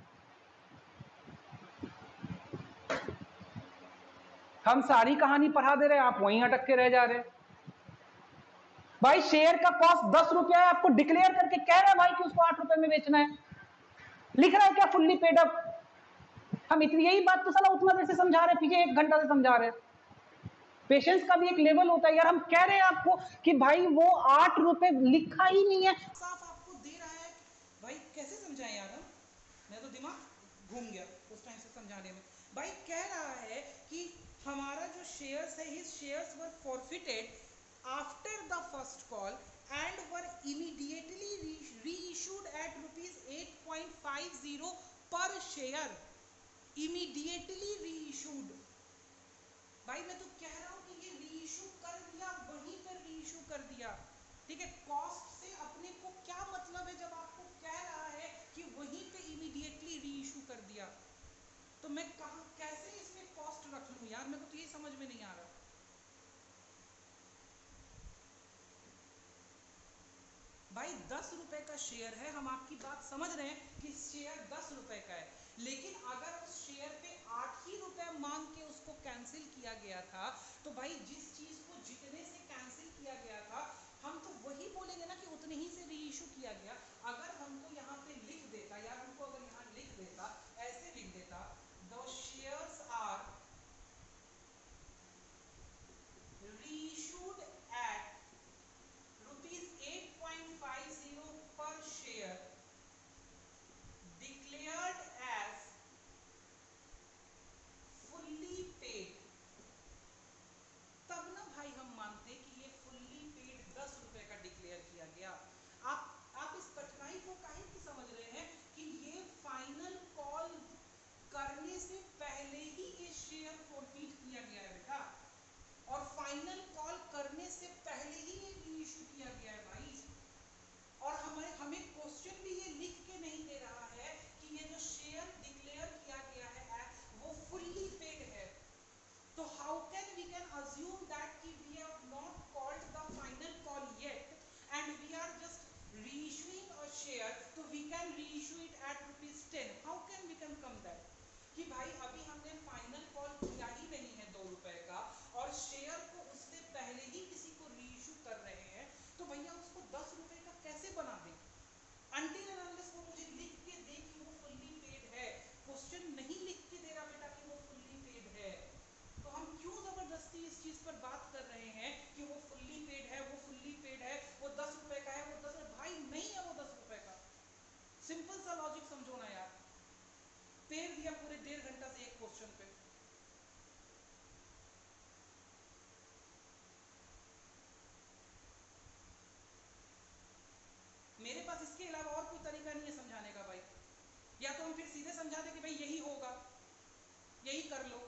Speaker 1: हम सारी कहानी पढ़ा दे रहे हैं, आप वहीं अटक के रह जा रहे हैं। भाई शेयर का कॉस्ट दस रुपया है, आपको डिक्लेयर करके कह रहा है भाई कि उसको आठ रुपए में बेचना है, लिख रहा है क्या फुल्ली पेड अप। हम इतनी यही बात तो साला उतना देर से समझा रहे, पीछे एक घंटा से समझा रहे। पेशेंस का भी एक लेवल होता है यार, हम कह रहे हैं आपको कि भाई वो आठ रुपए लिखा ही नहीं है, साफ आपको दे रहा है। भाई कैसे समझाएं यार, हम मेरा तो दिमाग घूम गया उस टाइम से समझाने में। भाई कह रहा है कि हमारा जो शेयर्स है, his shares were forfeited after the first call and were immediately reissued at rupees eight point five zero per share. Immediately reissued. भाई मैं तो कह रहा हूं कि ये रीइश्यू कर दिया, वहीं पर रीइश्यू कर दिया। ठीक है, कॉस्ट से अपने को क्या मतलब है जब आपको कह रहा है कि वहीं पे इमीडिएटली रीइश्यू कर दिया। तो मैं कहां कैसे इसमें कॉस्ट रख लूं यार, मेरे को तो ये समझ में नहीं आ रहा। भाई दस रुपए का शेयर है, हम आपकी बात समझ रहे हैं कि शेयर दस रुपए का है, लेकिन अगर उस शेयर पे आठ ही रुपए मांग के उसको कैंसिल किया गया था, तो भाई जिस चीज को जितने से कैंसिल किया गया था, हम तो वही बोलेंगे ना कि उतने ही से रीइश्यू किया गया। अगर हमको यहाँ पे लिख देता, या हमको अगर यहाँ लिख देता, ऐसे लिख देता, the shares are reissued at rupees eight point five zero per share declared as fully paid, तब ना भाई हम मानते कि ये फुल्ली पेड दस रुपए का डिक्लेयर किया गया। आप आप इस कठिनाई को काहे की समझ रहे हैं कि ये फाइनल कॉल करने से पहले ही ये शेयर फॉरफिट किया गया है बेटा, और फाइनल कॉल करने से पहले ही ये रीइश्यू किया गया है भाई। और हमें हमें क्वेश्चन भी ये लिख के नहीं दे रहा है कि ये जो शेयर डिक्लेयर किया गया है वो फुल्ली पेड है। तो how can we can assume that कि we have not called the final call yet and we are just reissuing a share, तो we can reissue it at rupees ten. How can we can come that कि भाई अभी हमने final call किया ही नहीं है दो रुपए का, और शेयर को उससे पहले ही किसी को रीइश्यू कर रहे हैं, तो भैया उसको दस रुपए का कैसे बना दें। अनटिल एंड अनलेस वो मुझे लिख के दे कि वो फुल्ली पेड है। क्वेश्चन नहीं लिख के दे रहा बेटा कि वो फुल्ली पेड है, तो हम क्यों जबरदस्ती इस चीज पर बात कर रहे हैं कि वो फुल्ली पेड है, वो फुल्ली पेड है, वो दस रुपए का है, वो दस रुपए भाई नहीं है, वो दस रुपए का। सिंपल सा लॉजिक समझो ना यार, पेड़ दिया पूरे डेढ़ घंटा से एक क्वेश्चन पे। मेरे पास इसके अलावा और कोई तरीका नहीं है समझाने का भाई, या तो हम फिर सीधे समझा दें कि भाई यही होगा, यही कर लो।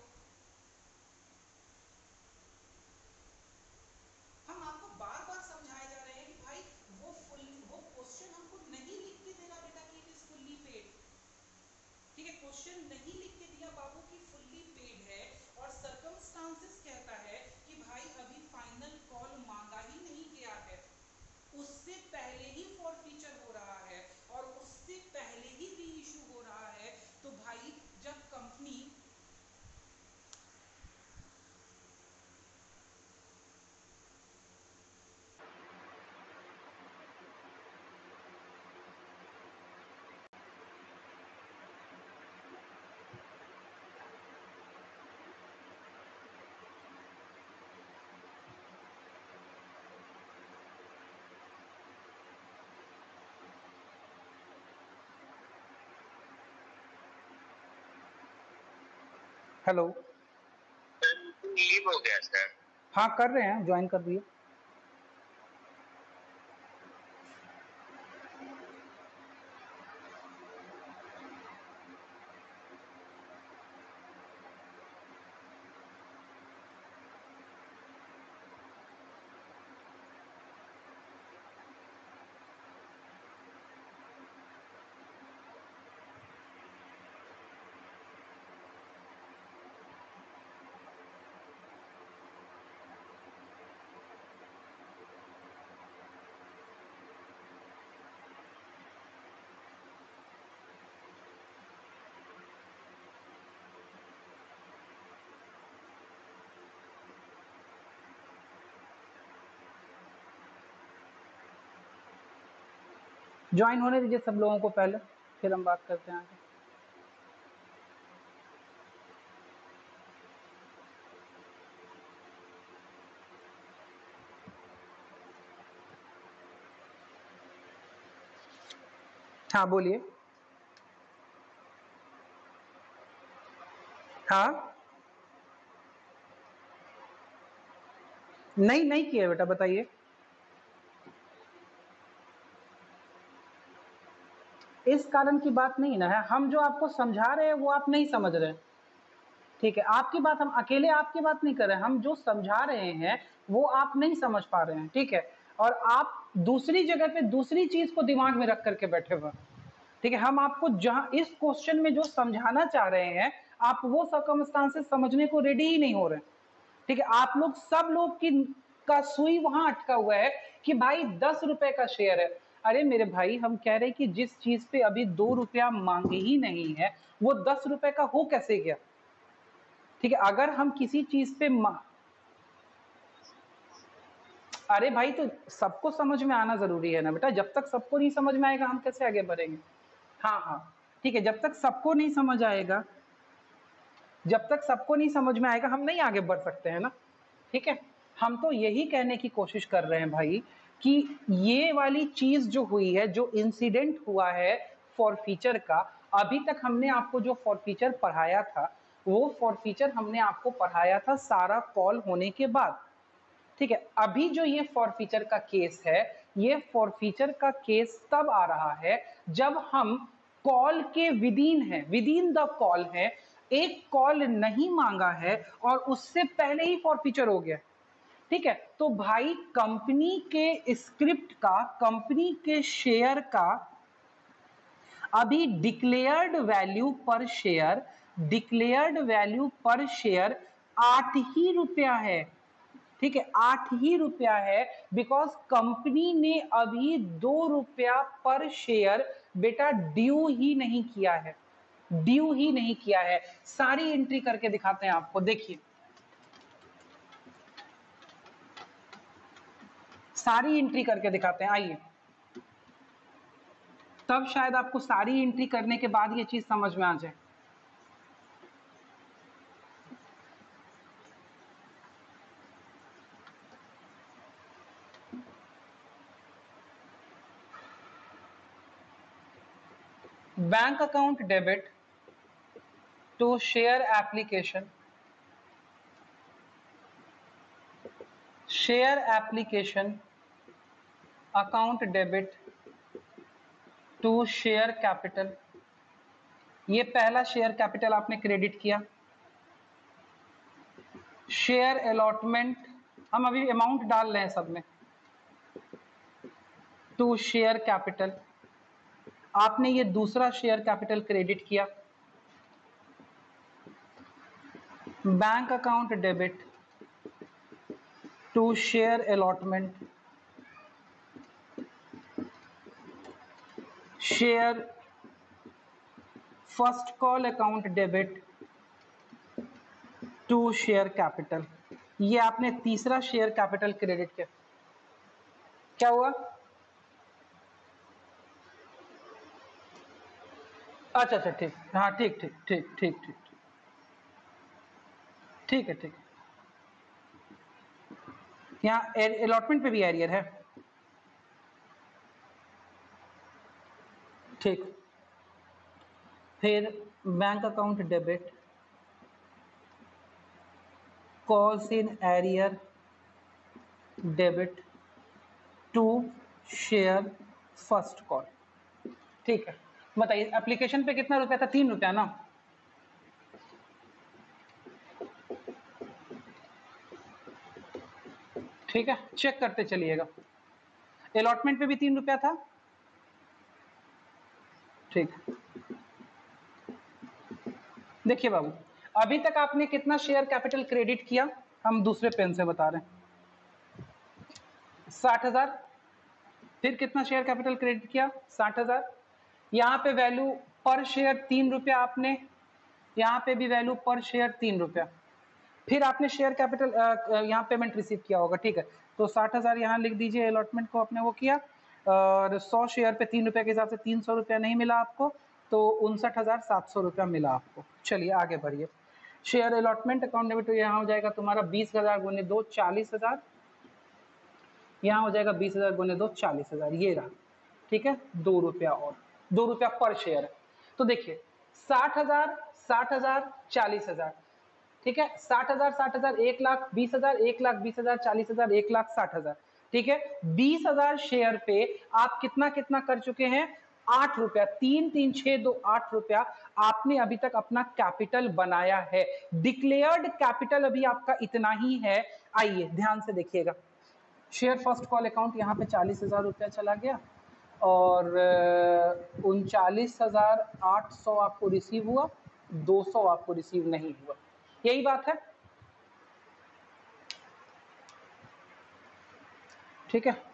Speaker 1: हम आपको बार बार समझाए जा रहे हैं कि भाई वो फुल वो क्वेश्चन हमको नहीं लिख के देना बेटा कि इट इज फुल्ली पेड। ठीक है, क्वेश्चन नहीं लिख के दिया बाबू की फुल्ली पेड है, और सर्कमस्टांसेस कहता है कि भाई अभी फाइनल कॉल मांगा ही नहीं गया है, उससे पहले ही फॉरफीचर हो रहा है, और उससे पहले ही रीइश्यू हो रहा है। तो भाई जब कंपनी हेलो,
Speaker 2: लीव हो गया सर।
Speaker 1: हाँ कर रहे हैं, ज्वाइन कर दिए। ज्वाइन होने दीजिए सब लोगों को पहले, फिर हम बात करते हैं आगे। हाँ बोलिए। हाँ नहीं नहीं किया बेटा, बताइए। इस कारण की बात नहीं ना है, हम जो आपको समझा रहे हैं वो आप नहीं समझ रहे हैं, ठीक है। आपकी बात, हम अकेले आपकी बात नहीं कर रहे हैं, हम जो समझा रहे हैं वो आप नहीं समझ पा रहे हैं, ठीक है। और आप दूसरी जगह पे दूसरी चीज को दिमाग में रख करके बैठे हुए, ठीक है। हम आपको जहां इस क्वेश्चन में जो समझाना चाह रहे हैं, आप वो सर्कमस्टांसेस समझने को रेडी ही नहीं हो रहे, ठीक है। आप लोग सब लोग की का सुई वहां अटका हुआ है कि भाई दस रुपए का शेयर है। अरे मेरे भाई, हम कह रहे हैं कि जिस चीज पे अभी दो रुपया मांगे ही नहीं है वो दस रुपए का हो कैसे गया, ठीक है। अगर हम किसी चीज पे मा... अरे भाई, तो सबको समझ में आना जरूरी है ना बेटा, जब तक सबको नहीं समझ में आएगा हम कैसे आगे बढ़ेंगे। हाँ हाँ ठीक है, जब तक सबको नहीं समझ आएगा, जब तक सबको नहीं समझ में आएगा हम नहीं आगे बढ़ सकते हैं ना, ठीक है। हम तो यही कहने की कोशिश कर रहे हैं भाई कि ये वाली चीज जो हुई है, जो इंसिडेंट हुआ है फॉरफीचर का, अभी तक हमने आपको जो फॉरफीचर पढ़ाया था वो फॉरफीचर हमने आपको पढ़ाया था सारा कॉल होने के बाद, ठीक है। अभी जो ये फॉरफीचर का केस है, ये फॉरफीचर का केस तब आ रहा है जब हम कॉल के विदिन है, विदिन द कॉल है, एक कॉल नहीं मांगा है और उससे पहले ही फॉरफीचर हो गया, ठीक है। तो भाई कंपनी के स्क्रिप्ट का, कंपनी के शेयर का अभी declared value per share, declared value per share आठ ही रुपया है, ठीक है। आठ ही रुपया है बिकॉज कंपनी ने अभी दो रुपया पर शेयर बेटा ड्यू ही नहीं किया है, ड्यू ही नहीं किया है। सारी एंट्री करके दिखाते हैं आपको, देखिए सारी एंट्री करके दिखाते हैं, आइए। तब शायद आपको सारी एंट्री करने के बाद ये चीज समझ में आ जाए। Bank account debit to share application, share application account debit to share capital, ये पहला शेयर कैपिटल आपने क्रेडिट किया। शेयर अलॉटमेंट, हम अभी अमाउंट डाल रहे हैं सब में, टू शेयर कैपिटल, आपने ये दूसरा शेयर कैपिटल क्रेडिट किया। Bank account debit to share allotment, share first call account debit to share capital, ये आपने तीसरा शेयर कैपिटल क्रेडिट किया। क्या हुआ? अच्छा अच्छा ठीक, हाँ ठीक ठीक ठीक ठीक ठीक ठीक है ठीक है। यहाँ अलॉटमेंट पे भी एरियर है, ठीक। फिर bank account debit calls in arrear debit to share first call. ठीक है, बताइए एप्लीकेशन पे कितना रुपया था? तीन रुपया ना। ठीक है, चेक करते चलिएगा। अलॉटमेंट पे भी तीन रुपया था। ठीक, देखिए बाबू, अभी तक आपने कितना शेयर कैपिटल क्रेडिट किया? हम दूसरे पेन से बता रहे हैं, साठ हजार। फिर कितना शेयर कैपिटल क्रेडिट किया? साठ हजार। यहाँ पे वैल्यू पर शेयर तीन रुपया आपने, यहाँ पे भी वैल्यू पर शेयर तीन रुपया। फिर आपने शेयर कैपिटल यहाँ पेमेंट रिसीव किया होगा। ठीक है, तो साठ हजार यहाँ लिख दीजिए, अलॉटमेंट को आपने वो किया, और सौ शेयर पे तीन रुपया के हिसाब से तीन सौ रुपया नहीं मिला आपको, तो उनसठ हजार सात सौ रुपया मिला आपको। चलिए आगे बढ़िए। शेयर अलॉटमेंट अकाउंट डेबिट यहाँ हो जाएगा तुम्हारा बीस हजार गुने दो चालीस हजार, यहाँ हो जाएगा बीस हजार गुने दो चालीस हजार, ये रहा। ठीक है, दो रुपया और दो रुपया पर शेयर। तो देखिए साठ हजार साठ हजार चालीस हजार, ठीक है, साठ हजार साठ हजार एक लाख बीस हजार, एक लाख बीस हजार चालीस हजार, एक लाख साठ हजार। ठीक है, बीस हजार शेयर पे आप कितना कितना कर चुके हैं? आठ रुपया। तीन तीन छह दो आठ रुपया आपने अभी तक अपना कैपिटल बनाया है। डिक्लेयर्ड कैपिटल अभी आपका इतना ही है। आइए ध्यान से देखिएगा, शेयर फर्स्ट कॉल अकाउंट यहाँ पे चालीस हजार रुपया चला गया, और उनचालीस हजार आठ सौ आपको रिसीव हुआ, दो सौ आपको रिसीव नहीं हुआ। यही बात है। ठीक है,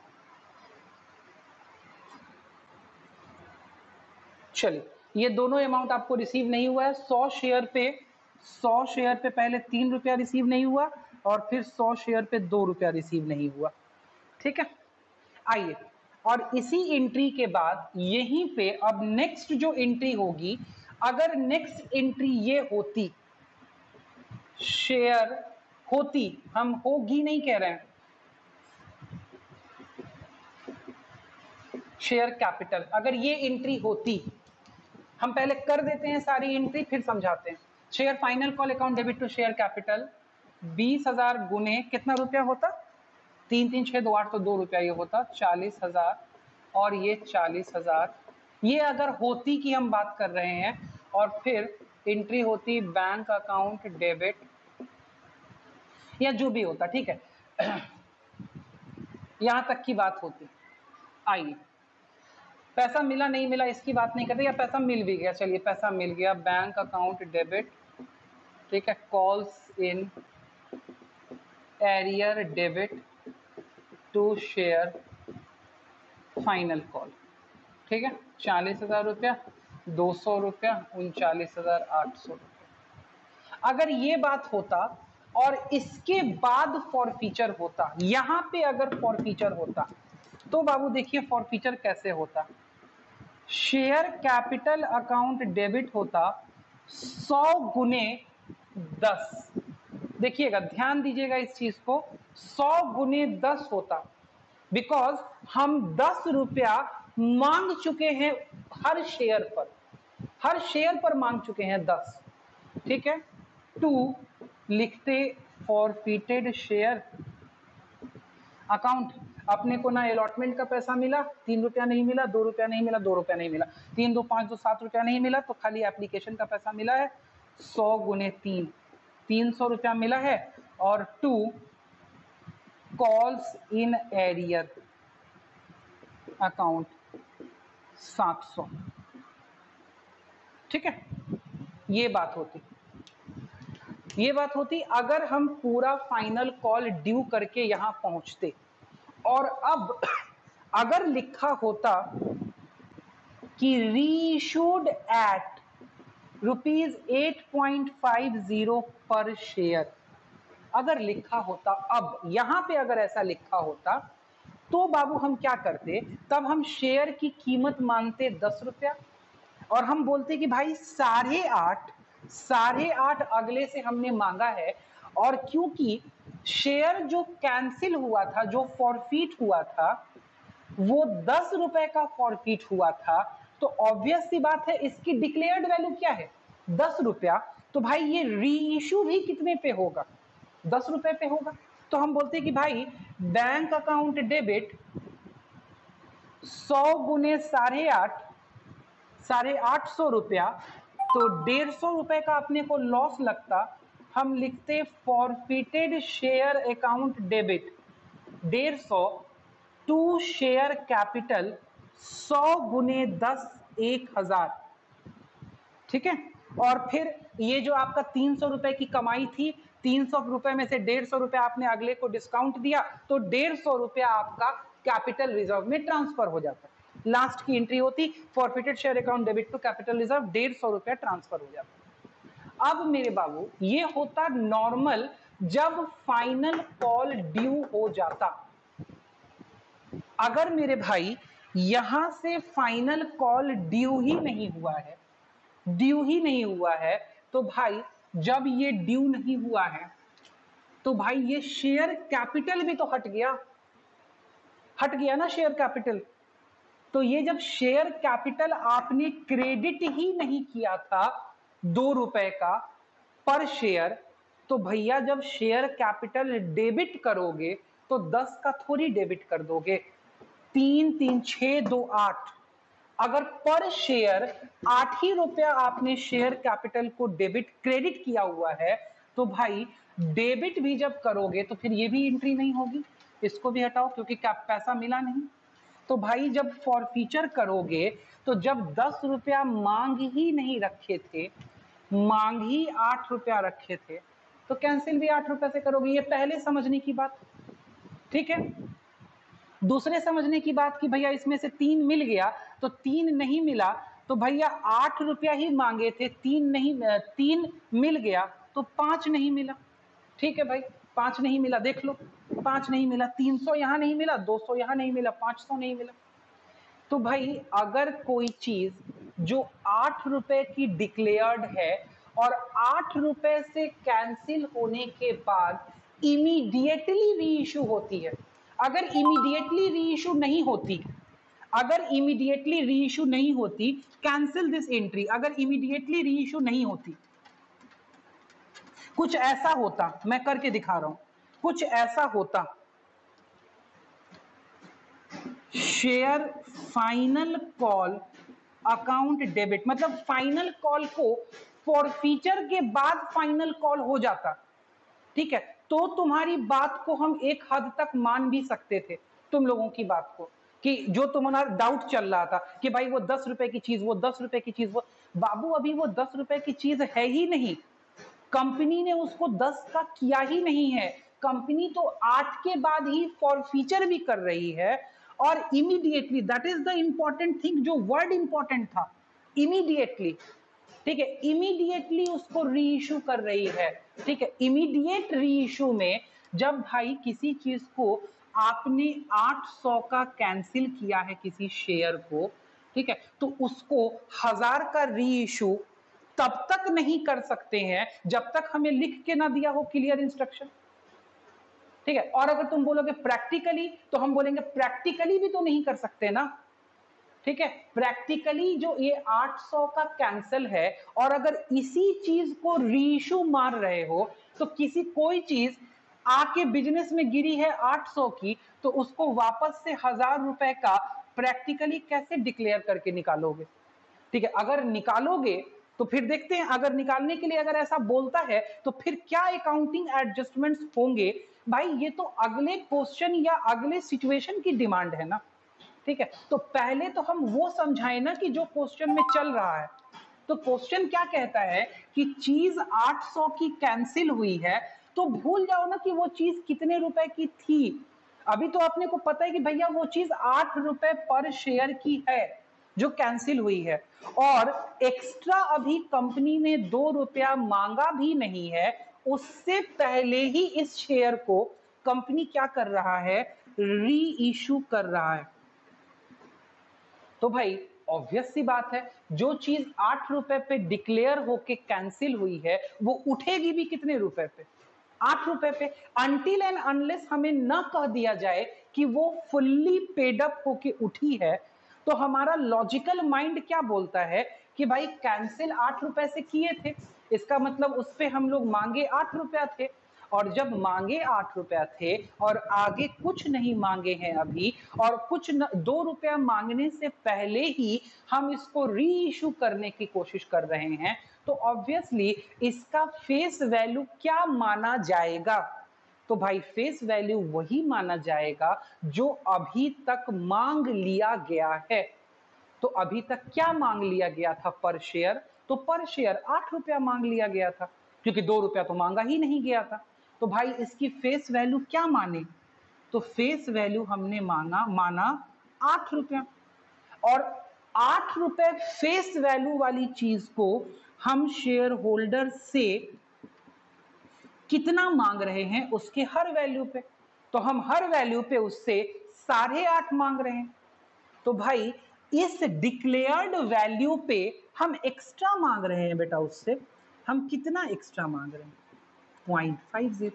Speaker 1: चलिए ये दोनों अमाउंट आपको रिसीव नहीं हुआ है। सौ शेयर पे सौ शेयर पे पहले तीन रुपया रिसीव नहीं हुआ, और फिर सौ शेयर पे दो रुपया रिसीव नहीं हुआ। ठीक है, आइए, और इसी एंट्री के बाद यहीं पे अब नेक्स्ट जो एंट्री होगी, अगर नेक्स्ट एंट्री ये होती, शेयर होती, हम होगी नहीं कह रहे हैं, शेयर कैपिटल, अगर ये एंट्री होती, हम पहले कर देते हैं सारी एंट्री फिर समझाते हैं। Share final call account debit to share capital बीस हजार गुने कितना रुपया होता? तीन तीन छह दो आठ, तो दो रुपया ये होता, चालीस हजार, और ये चालीस हजार। ये अगर होती की हम बात कर रहे हैं, और फिर एंट्री होती बैंक अकाउंट डेबिट या जो भी होता। ठीक है, यहां तक की बात होती। आइए, पैसा मिला नहीं मिला इसकी बात नहीं करते, या पैसा मिल भी गया, चलिए पैसा मिल गया, बैंक अकाउंट डेबिट, ठीक है, calls in arrear debit to share final call. ठीक है, चालीस हजार रुपया, दो सौ रुपया, उनचालीस हजार आठ सौ रुपया। अगर ये बात होता और इसके बाद फॉरफीचर होता, यहां पे अगर फॉरफीचर होता, तो बाबू देखिए फॉरफीचर कैसे होता। शेयर कैपिटल अकाउंट डेबिट होता सौ गुने दस, देखिएगा ध्यान दीजिएगा इस चीज को, सौ गुने दस होता, बिकॉज हम दस रुपया मांग चुके हैं हर शेयर पर, हर शेयर पर मांग चुके हैं दस। ठीक है, टू लिखते फॉरफिटेड शेयर अकाउंट, अपने को ना अलॉटमेंट का पैसा मिला, तीन रुपया नहीं मिला, दो रुपया नहीं मिला, दो रुपया नहीं मिला, तीन दो पांच दो सात रुपया नहीं मिला, तो खाली एप्लीकेशन का पैसा मिला है सौ गुने तीन, तीन सौ रुपया मिला है, और to calls in arrear account सात सौ। ठीक है, ये बात होती, ये बात होती अगर हम पूरा फाइनल कॉल ड्यू करके यहां पहुंचते, और अब अगर लिखा होता कि reissued at rupees eight point five zero per share, अगर लिखा होता, अब यहां पे अगर ऐसा लिखा होता, तो बाबू हम क्या करते, तब हम शेयर की कीमत मानते दस रुपया, और हम बोलते कि भाई साढ़े आठ साढ़े आठ अगले से हमने मांगा है, और क्योंकि शेयर जो कैंसिल हुआ था, जो फॉरफीट हुआ था, वो दस रुपए का फॉरफीट हुआ था, तो ऑब्वियस सी बात है इसकी डिक्लेयर्ड वैल्यू क्या है? दस रुपया। तो भाई ये री इश्यू भी कितने पे होगा? दस रुपए पे होगा। तो हम बोलते हैं कि भाई बैंक अकाउंट डेबिट सौ गुने साढ़े आठ, साढ़े आठ सौ रुपया, तो डेढ़ सौ रुपए का अपने को लॉस लगता। हम लिखते फॉरफिटेड शेयर अकाउंट डेबिट डेढ़ सौ टू शेयर कैपिटल सौ गुने दस एक हजार। ठीक है, और फिर ये जो आपका तीन सौ रुपए की कमाई थी, तीन सौ रुपए में से डेढ़ सौ रुपया आपने अगले को डिस्काउंट दिया, तो डेढ़ सौ रुपया आपका कैपिटल रिजर्व में ट्रांसफर हो जाता है। लास्ट की एंट्री होती forfeited share account debit to capital reserve, डेढ़ सौ रुपया ट्रांसफर हो जाता। अब मेरे बाबू ये होता नॉर्मल जब फाइनल कॉल ड्यू हो जाता। अगर मेरे भाई यहां से फाइनल कॉल ड्यू ही नहीं हुआ है, ड्यू ही नहीं हुआ है, तो भाई जब ये ड्यू नहीं हुआ है तो भाई ये शेयर कैपिटल भी तो हट गया, हट गया ना शेयर कैपिटल। तो ये जब शेयर कैपिटल आपने क्रेडिट ही नहीं किया था दो रुपए का पर शेयर, तो भैया जब शेयर कैपिटल डेबिट करोगे तो दस का थोड़ी डेबिट कर दोगे, तीन तीन छह दो आठ। अगर पर शेयर आठ ही रुपया आपने शेयर कैपिटल को डेबिट क्रेडिट किया हुआ है, तो भाई डेबिट भी जब करोगे तो फिर ये भी एंट्री नहीं होगी, इसको भी हटाओ क्योंकि पैसा मिला नहीं। तो भाई जब फॉरफीचर करोगे तो जब दस रुपया मांग ही नहीं रखे थे, मांग ही आठ रुपया रखे थे, तो कैंसिल भी आठ रुपए से करोगे। ये पहले समझने की बात, ठीक है। दूसरे समझने की बात कि भैया इसमें से तीन मिल गया तो तीन नहीं मिला, तो भैया आठ रुपया ही मांगे थे, तीन नहीं, तीन मिल गया तो पांच नहीं मिला। ठीक है भाई, पांच नहीं मिला, देख लो पांच नहीं मिला, तीन सौ यहां नहीं मिला, दो सौ यहां नहीं मिला, पांच सौ नहीं मिला। तो भाई अगर कोई चीज जो आठ रुपए की डिक्लेयर्ड है और आठ रुपए से कैंसिल होने के बाद इमीडिएटली री इशू होती है, अगर इमीडिएटली री इशू नहीं होती, अगर इमीडिएटली री इशू नहीं होती, कैंसिल दिस एंट्री, अगर इमीडिएटली री इशू नहीं होती, कुछ ऐसा होता, मैं करके दिखा रहा हूं, कुछ ऐसा होता, share final call account debit, मतलब फाइनल कॉल को फॉरफीचर के बाद फाइनल कॉल हो जाता, ठीक है, तो तुम्हारी बात को हम एक हद तक मान भी सकते थे, तुम लोगों की बात को, कि जो तुम्हारा डाउट चल रहा था कि भाई वो दस रुपए की चीज, वो दस रुपए की चीज, वो बाबू अभी वो दस रुपए की चीज है ही नहीं, कंपनी ने उसको दस का किया ही नहीं है, कंपनी तो आठ के बाद ही फॉरफीचर भी कर रही है, और immediately, that is the important thing, जो वर्ड इंपॉर्टेंट था, इमीडिएटली, ठीक है, इमीडिएटली उसको री इशू कर रही है, ठीक है। इमीडिएट री इशू में जब भाई किसी चीज को आपने आठ सौ का कैंसिल किया है किसी शेयर को, ठीक है, तो उसको हजार का री इशू तब तक नहीं कर सकते हैं जब तक हमें लिख के ना दिया हो क्लियर इंस्ट्रक्शन, ठीक है। और अगर तुम बोलोगे प्रैक्टिकली, तो हम बोलेंगे प्रैक्टिकली भी तो नहीं कर सकते ना, ठीक है। प्रैक्टिकली जो ये आठ सौ का कैंसिल है, और अगर इसी चीज को रीइशू मार रहे हो, तो किसी कोई चीज आके बिजनेस में गिरी है आठ सौ की, तो उसको वापस से हजार रुपए का प्रैक्टिकली कैसे डिक्लेयर करके निकालोगे, ठीक है। अगर निकालोगे तो फिर देखते हैं, अगर निकालने के लिए अगर ऐसा बोलता है तो फिर क्या अकाउंटिंग एडजस्टमेंट्स होंगे, भाई ये तो अगले क्वेश्चन या अगले सिचुएशन की डिमांड है ना, ठीक है। तो पहले तो हम वो समझाएं ना कि जो क्वेश्चन में चल रहा है, तो क्वेश्चन क्या कहता है कि चीज आठ सौ की कैंसिल हुई है, तो भूल जाओ ना कि वो चीज कितने रुपए की थी, अभी तो अपने को पता है कि भैया वो चीज आठ रुपए पर शेयर की है जो कैंसिल हुई है, और एक्स्ट्रा अभी कंपनी ने दो रुपया मांगा भी नहीं है, उससे पहले ही इस शेयर को कंपनी क्या कर रहा है, री इशू कर रहा है। तो भाई ऑब्वियस सी बात है, जो चीज आठ रुपए पे डिक्लेयर होके कैंसिल हुई है वो उठेगी भी कितने रुपए पे, आठ रुपए पे, अनटिल एंड अनलेस हमें न कह दिया जाए कि वो फुल्ली पेड अप होके उठी है, तो हमारा लॉजिकल माइंड क्या बोलता है कि भाई कैंसिल आठ रुपए से किए थे, इसका मतलब उस पे हम लोग मांगे आठ रुपया थे, और जब मांगे आठ रुपया थे और आगे कुछ नहीं मांगे हैं अभी, और कुछ न, दो रुपया मांगने से पहले ही हम इसको री इशू करने की कोशिश कर रहे हैं, तो ऑब्वियसली इसका फेस वैल्यू क्या माना जाएगा? तो भाई फेस वैल्यू वही माना जाएगा जो अभी तक मांग लिया गया है। तो अभी तक क्या मांग लिया गया था पर शेयर? तो पर शेयर आठ रुपया मांग लिया गया था, क्योंकि दो रुपया तो मांगा ही नहीं गया था। तो भाई इसकी फेस वैल्यू क्या माने? तो फेस वैल्यू हमने मांगा माना आठ रुपया, और आठ रुपए फेस वैल्यू वाली चीज को हम शेयर होल्डर से कितना मांग रहे हैं उसके हर वैल्यू पे, तो हम हर वैल्यू पे उससे साढ़े आठ मांग रहे हैं। तो भाई इस डिक्लेयर्ड वैल्यू पे हम एक्स्ट्रा मांग रहे हैं बेटा, उससे हम कितना एक्स्ट्रा मांग रहे हैं? Point five zero.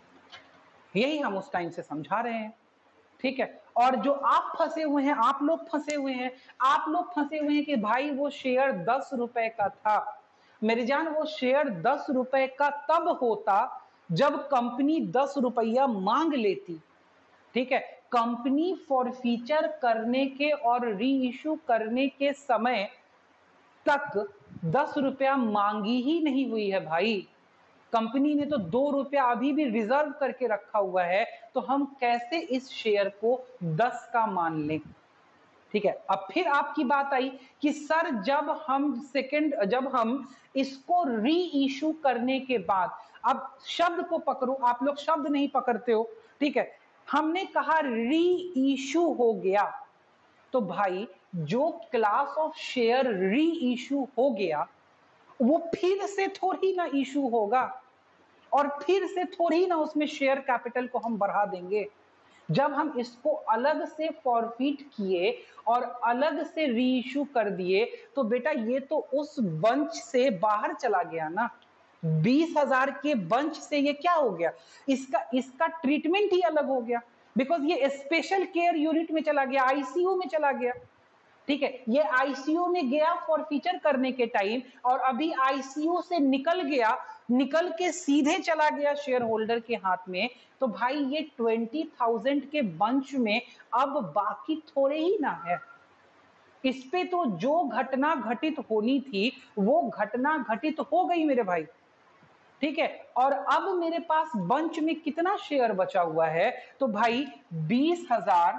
Speaker 1: यही हम उस टाइम से समझा रहे हैं, ठीक है। और जो आप फंसे हुए हैं, आप लोग फंसे हुए हैं, आप लोग फंसे हुए हैं कि भाई वो शेयर दस रुपए का था। मेरी जान, वो शेयर दस रुपए का तब होता जब कंपनी दस रुपया मांग लेती, ठीक है। कंपनी फॉरफीचर करने के और री इशू करने के समय तक दस रुपया मांगी ही नहीं हुई है भाई। कंपनी ने तो दो रुपया अभी भी रिजर्व करके रखा हुआ है, तो हम कैसे इस शेयर को दस का मान लें? ठीक है। अब फिर आपकी बात आई कि सर जब हम सेकंड जब हम इसको री इशू करने के बाद, अब शब्द को पकड़ो, आप लोग शब्द नहीं पकड़ते हो, ठीक है। हमने कहा री इशू हो गया, तो भाई जो class of share reissue हो गया वो फिर से थोड़ी ना इशू होगा, और फिर से थोड़ी ना उसमें शेयर कैपिटल को हम बढ़ा देंगे। जब हम इसको अलग से फॉरफिट किए और अलग से री इशू कर दिए, तो बेटा ये तो उस बंच से बाहर चला गया ना। बीस हजार के बंच से ये क्या हो गया? इसका इसका ट्रीटमेंट ही अलग हो गया, बिकॉज ये स्पेशल केयर यूनिट में चला गया, आईसीयू में चला गया, ठीक है। ये आईसीयू में गया फॉरफीचर करने के टाइम, और अभी आईसीयू से निकल गया, निकल के सीधे चला गया शेयर होल्डर के हाथ में। तो भाई ये ट्वेंटी थाउजेंड के बंच में अब बाकी थोड़े ही ना है। इस पे तो जो घटना घटित होनी थी वो घटना घटित हो गई मेरे भाई, ठीक है। और अब मेरे पास बंच में कितना शेयर बचा हुआ है? तो भाई बीस हजार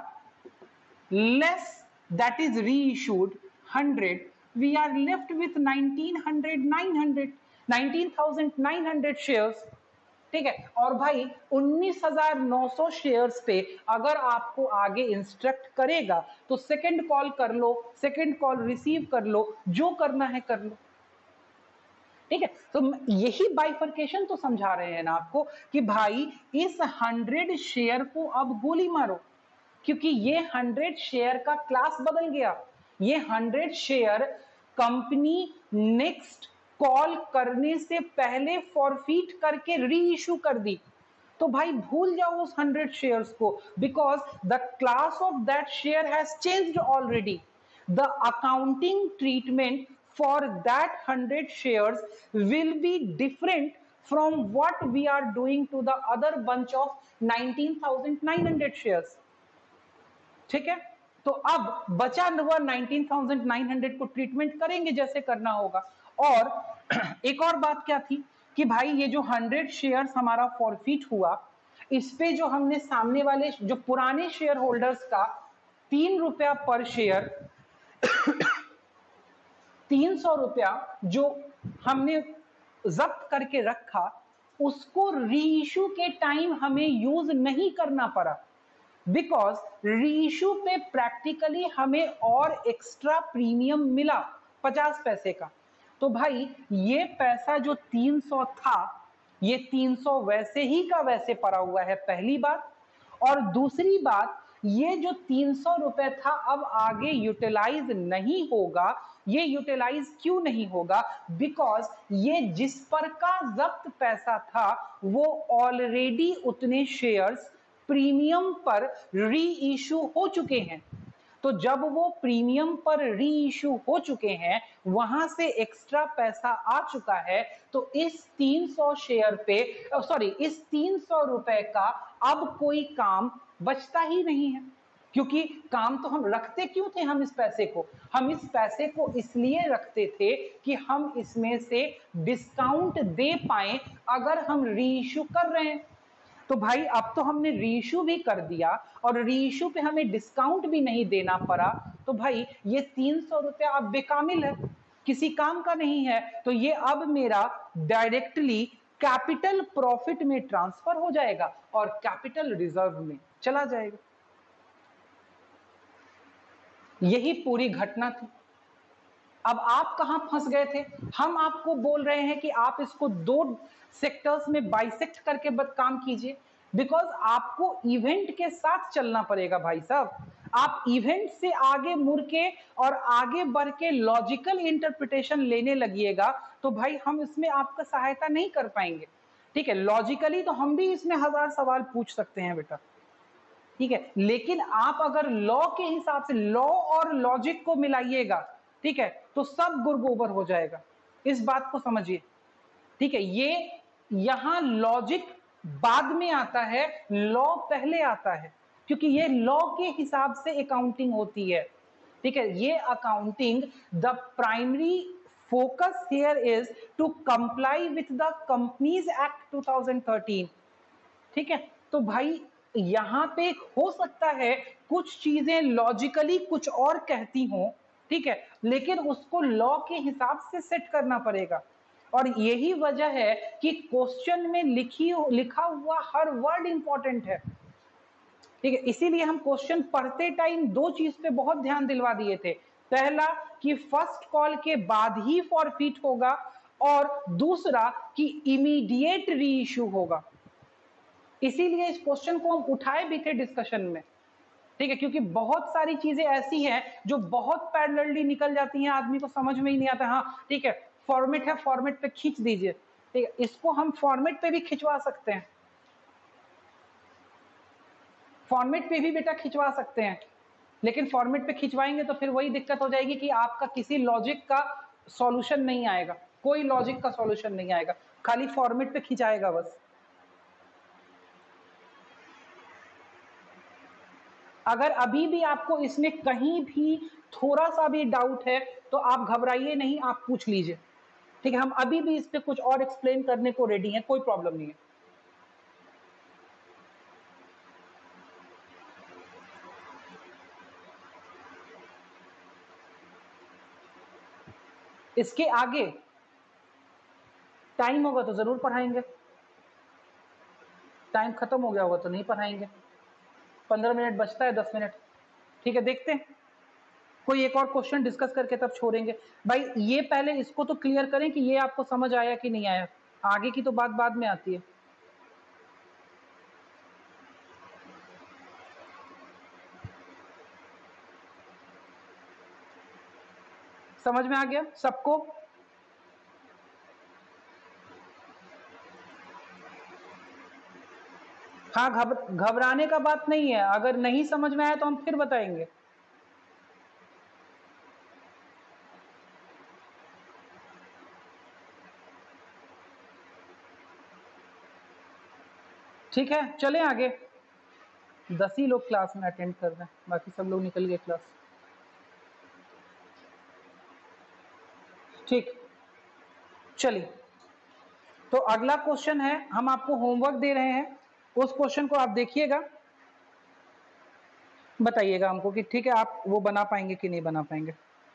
Speaker 1: less that is reissued one hundred, we are left with nineteen hundred nine hundred nineteen thousand nine hundred shares, ठीक है। और भाई उन्नीस हजार नौ सौ शेयर्स पे अगर आपको आगे इंस्ट्रक्ट करेगा तो सेकंड कॉल कर लो, सेकंड कॉल रिसीव कर लो, जो करना है कर लो, ठीक है। तो यही बाइफर्केशन तो समझा रहे हैं ना आपको कि भाई इस हंड्रेड शेयर को अब गोली मारो, क्योंकि ये हंड्रेड शेयर का क्लास बदल गया। ये hundred share company next call करने से पहले फॉरफीट करके री इशू कर दी। तो भाई भूल जाओ उस हंड्रेड शेयर्स को, because the class of that share has changed already. The accounting treatment for that hundred shares will be different from what we are doing to the other bunch of nineteen thousand nine hundred shares, ठीक है। तो अब बचा हुआ nineteen thousand nine hundred को treatment करेंगे जैसे करना होगा। और एक और बात क्या थी कि भाई ये जो हंड्रेड शेयर्स हमारा फॉरफिट हुआ, इस पे जो हमने सामने वाले जो पुराने शेयर होल्डर्स का तीन रुपया पर शेयर तीन सौ रुपया जो हमने जब्त करके रखा, उसको रीइश्यू के टाइम हमें यूज नहीं करना पड़ा, बिकॉज रीइश्यू पे प्रैक्टिकली हमें और एक्स्ट्रा प्रीमियम मिला पचास पैसे का। तो भाई ये पैसा जो तीन सौ था, ये तीन सौ वैसे ही का वैसे पड़ा हुआ है, पहली बात। और दूसरी बात, ये जो तीन सौ रुपए था अब आगे यूटिलाइज नहीं होगा। ये यूटिलाइज क्यों नहीं होगा? बिकॉज ये जिस पर का जब्त पैसा था वो ऑलरेडी उतने शेयर्स प्रीमियम पर री इशू हो चुके हैं। तो जब वो प्रीमियम पर री इश्यू हो चुके हैं, वहां से एक्स्ट्रा पैसा आ चुका है, तो इस तीन सौ शेयर पे, सॉरी इस तीन सौ रुपए का अब कोई काम बचता ही नहीं है, क्योंकि काम तो हम रखते क्यों थे, हम इस पैसे को हम इस पैसे को इसलिए रखते थे कि हम इसमें से डिस्काउंट दे पाए अगर हम री इश्यू कर रहे हैं। तो भाई अब तो हमने रीइश्यू भी कर दिया और रीइश्यू पे हमें डिस्काउंट भी नहीं देना पड़ा, तो भाई ये तीन सौ रुपया अब बेकामिल है, किसी काम का नहीं है, तो ये अब मेरा डायरेक्टली कैपिटल प्रॉफिट में ट्रांसफर हो जाएगा और कैपिटल रिजर्व में चला जाएगा। यही पूरी घटना थी। अब आप कहां फंस गए थे? हम आपको बोल रहे हैं कि आप इसको दो सेक्टर्स में बाइसेक्ट करके काम कीजिए, बिकॉज आपको इवेंट के साथ चलना पड़ेगा भाई साहब। आप इवेंट से आगे मुड़ के और आगे बढ़ के लॉजिकल इंटरप्रिटेशन लेने लगिएगा तो भाई हम इसमें आपका सहायता नहीं कर पाएंगे। ठीक है, लॉजिकली तो हम भी इसमें हजार सवाल पूछ सकते हैं बेटा, ठीक है, लेकिन आप अगर लॉ के हिसाब से लॉ और लॉजिक को मिलाइएगा, ठीक है, तो सब गुरगोबर हो जाएगा। इस बात को समझिए, ठीक है। ये यहां लॉजिक बाद में आता है, लॉ पहले आता है, क्योंकि ये लॉ के हिसाब से अकाउंटिंग होती है, ठीक है। ये accounting, the primary focus here is to comply with the companies act two thousand thirteen, ठीक है। तो भाई यहां पे हो सकता है कुछ चीजें लॉजिकली कुछ और कहती हों, ठीक है, लेकिन उसको लॉ के हिसाब से सेट करना पड़ेगा। और यही वजह है कि क्वेश्चन में लिखी लिखा हुआ हर वर्ड इंपॉर्टेंट है, ठीक है। इसीलिए हम क्वेश्चन पढ़ते टाइम दो चीज पे बहुत ध्यान दिलवा दिए थे। पहला कि फर्स्ट कॉल के बाद ही फॉरफिट होगा, और दूसरा कि इमीडिएट री इश्यू होगा। इसीलिए इस क्वेश्चन को हम उठाए भी थे डिस्कशन में, ठीक है, क्योंकि बहुत सारी चीजें ऐसी हैं जो बहुत पैरेलली निकल जाती हैं, आदमी को समझ में ही नहीं आता। हाँ ठीक है, फॉर्मेट है, फॉर्मेट पे खींच दीजिए, ठीक है, इसको हम फॉर्मेट पे भी खिंचवा सकते हैं, फॉर्मेट पे भी बेटा खिंचवा सकते हैं, लेकिन फॉर्मेट पे खिंचवाएंगे तो फिर वही दिक्कत हो जाएगी कि आपका किसी लॉजिक का सॉल्यूशन नहीं आएगा, कोई लॉजिक का सॉल्यूशन नहीं आएगा, खाली फॉर्मेट पे खिंचाएगा बस। अगर अभी भी आपको इसमें कहीं भी थोड़ा सा भी डाउट है तो आप घबराइए नहीं, आप पूछ लीजिए, ठीक है। हम अभी भी इस पे कुछ और एक्सप्लेन करने को रेडी हैं, कोई प्रॉब्लम नहीं है। इसके आगे टाइम होगा तो जरूर पढ़ाएंगे, टाइम खत्म हो गया होगा तो नहीं पढ़ाएंगे। पंद्रह मिनट बचता है, दस मिनट, ठीक है, देखते हैं कोई एक और क्वेश्चन डिस्कस करके तब छोड़ेंगे। भाई ये पहले इसको तो क्लियर करें कि ये आपको समझ आया कि नहीं आया, आगे की तो बात बाद में आती है। समझ में आ गया सबको? हाँ, घबराने का बात नहीं है, अगर नहीं समझ में आया तो हम फिर बताएंगे। ठीक है, चलें आगे। दस ही लोग क्लास में अटेंड कर रहे हैं, बाकी सब लोग निकल गए क्लास। ठीक, चलिए, तो अगला क्वेश्चन है, हम आपको होमवर्क दे रहे हैं, उस क्वेश्चन को आप देखिएगा, बताइएगा हमको कि ठीक है आप वो बना पाएंगे कि नहीं बना पाएंगे।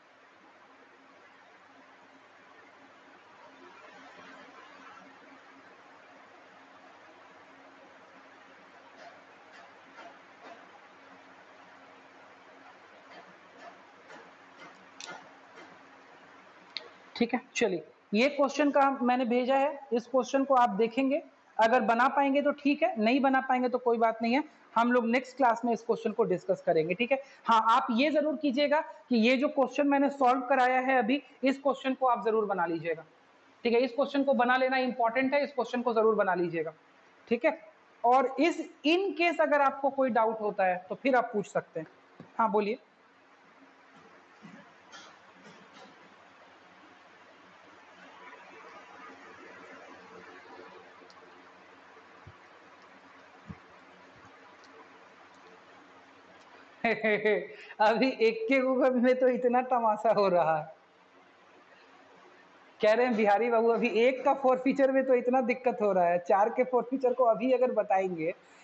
Speaker 1: ठीक है, चलिए, ये क्वेश्चन का मैंने भेजा है, इस क्वेश्चन को आप देखेंगे, अगर बना पाएंगे तो ठीक है, नहीं बना पाएंगे तो कोई बात नहीं है, हम लोग नेक्स्ट क्लास में इस क्वेश्चन को डिस्कस करेंगे, ठीक है। हाँ, आप ये जरूर कीजिएगा कि ये जो क्वेश्चन मैंने सॉल्व कराया है अभी, इस क्वेश्चन को आप जरूर बना लीजिएगा, ठीक है, इस क्वेश्चन को बना लेना इंपॉर्टेंट है, इस क्वेश्चन को जरूर बना लीजिएगा, ठीक है। और इस इन केस अगर आपको कोई डाउट होता है तो फिर आप पूछ सकते हैं। हाँ बोलिए। अभी एक के गूगल में तो इतना तमाशा हो रहा है। कह रहे हैं बिहारी बाबू अभी एक का फोर फीचर में तो इतना दिक्कत हो रहा है, चार के फोर फीचर को अभी अगर बताएंगे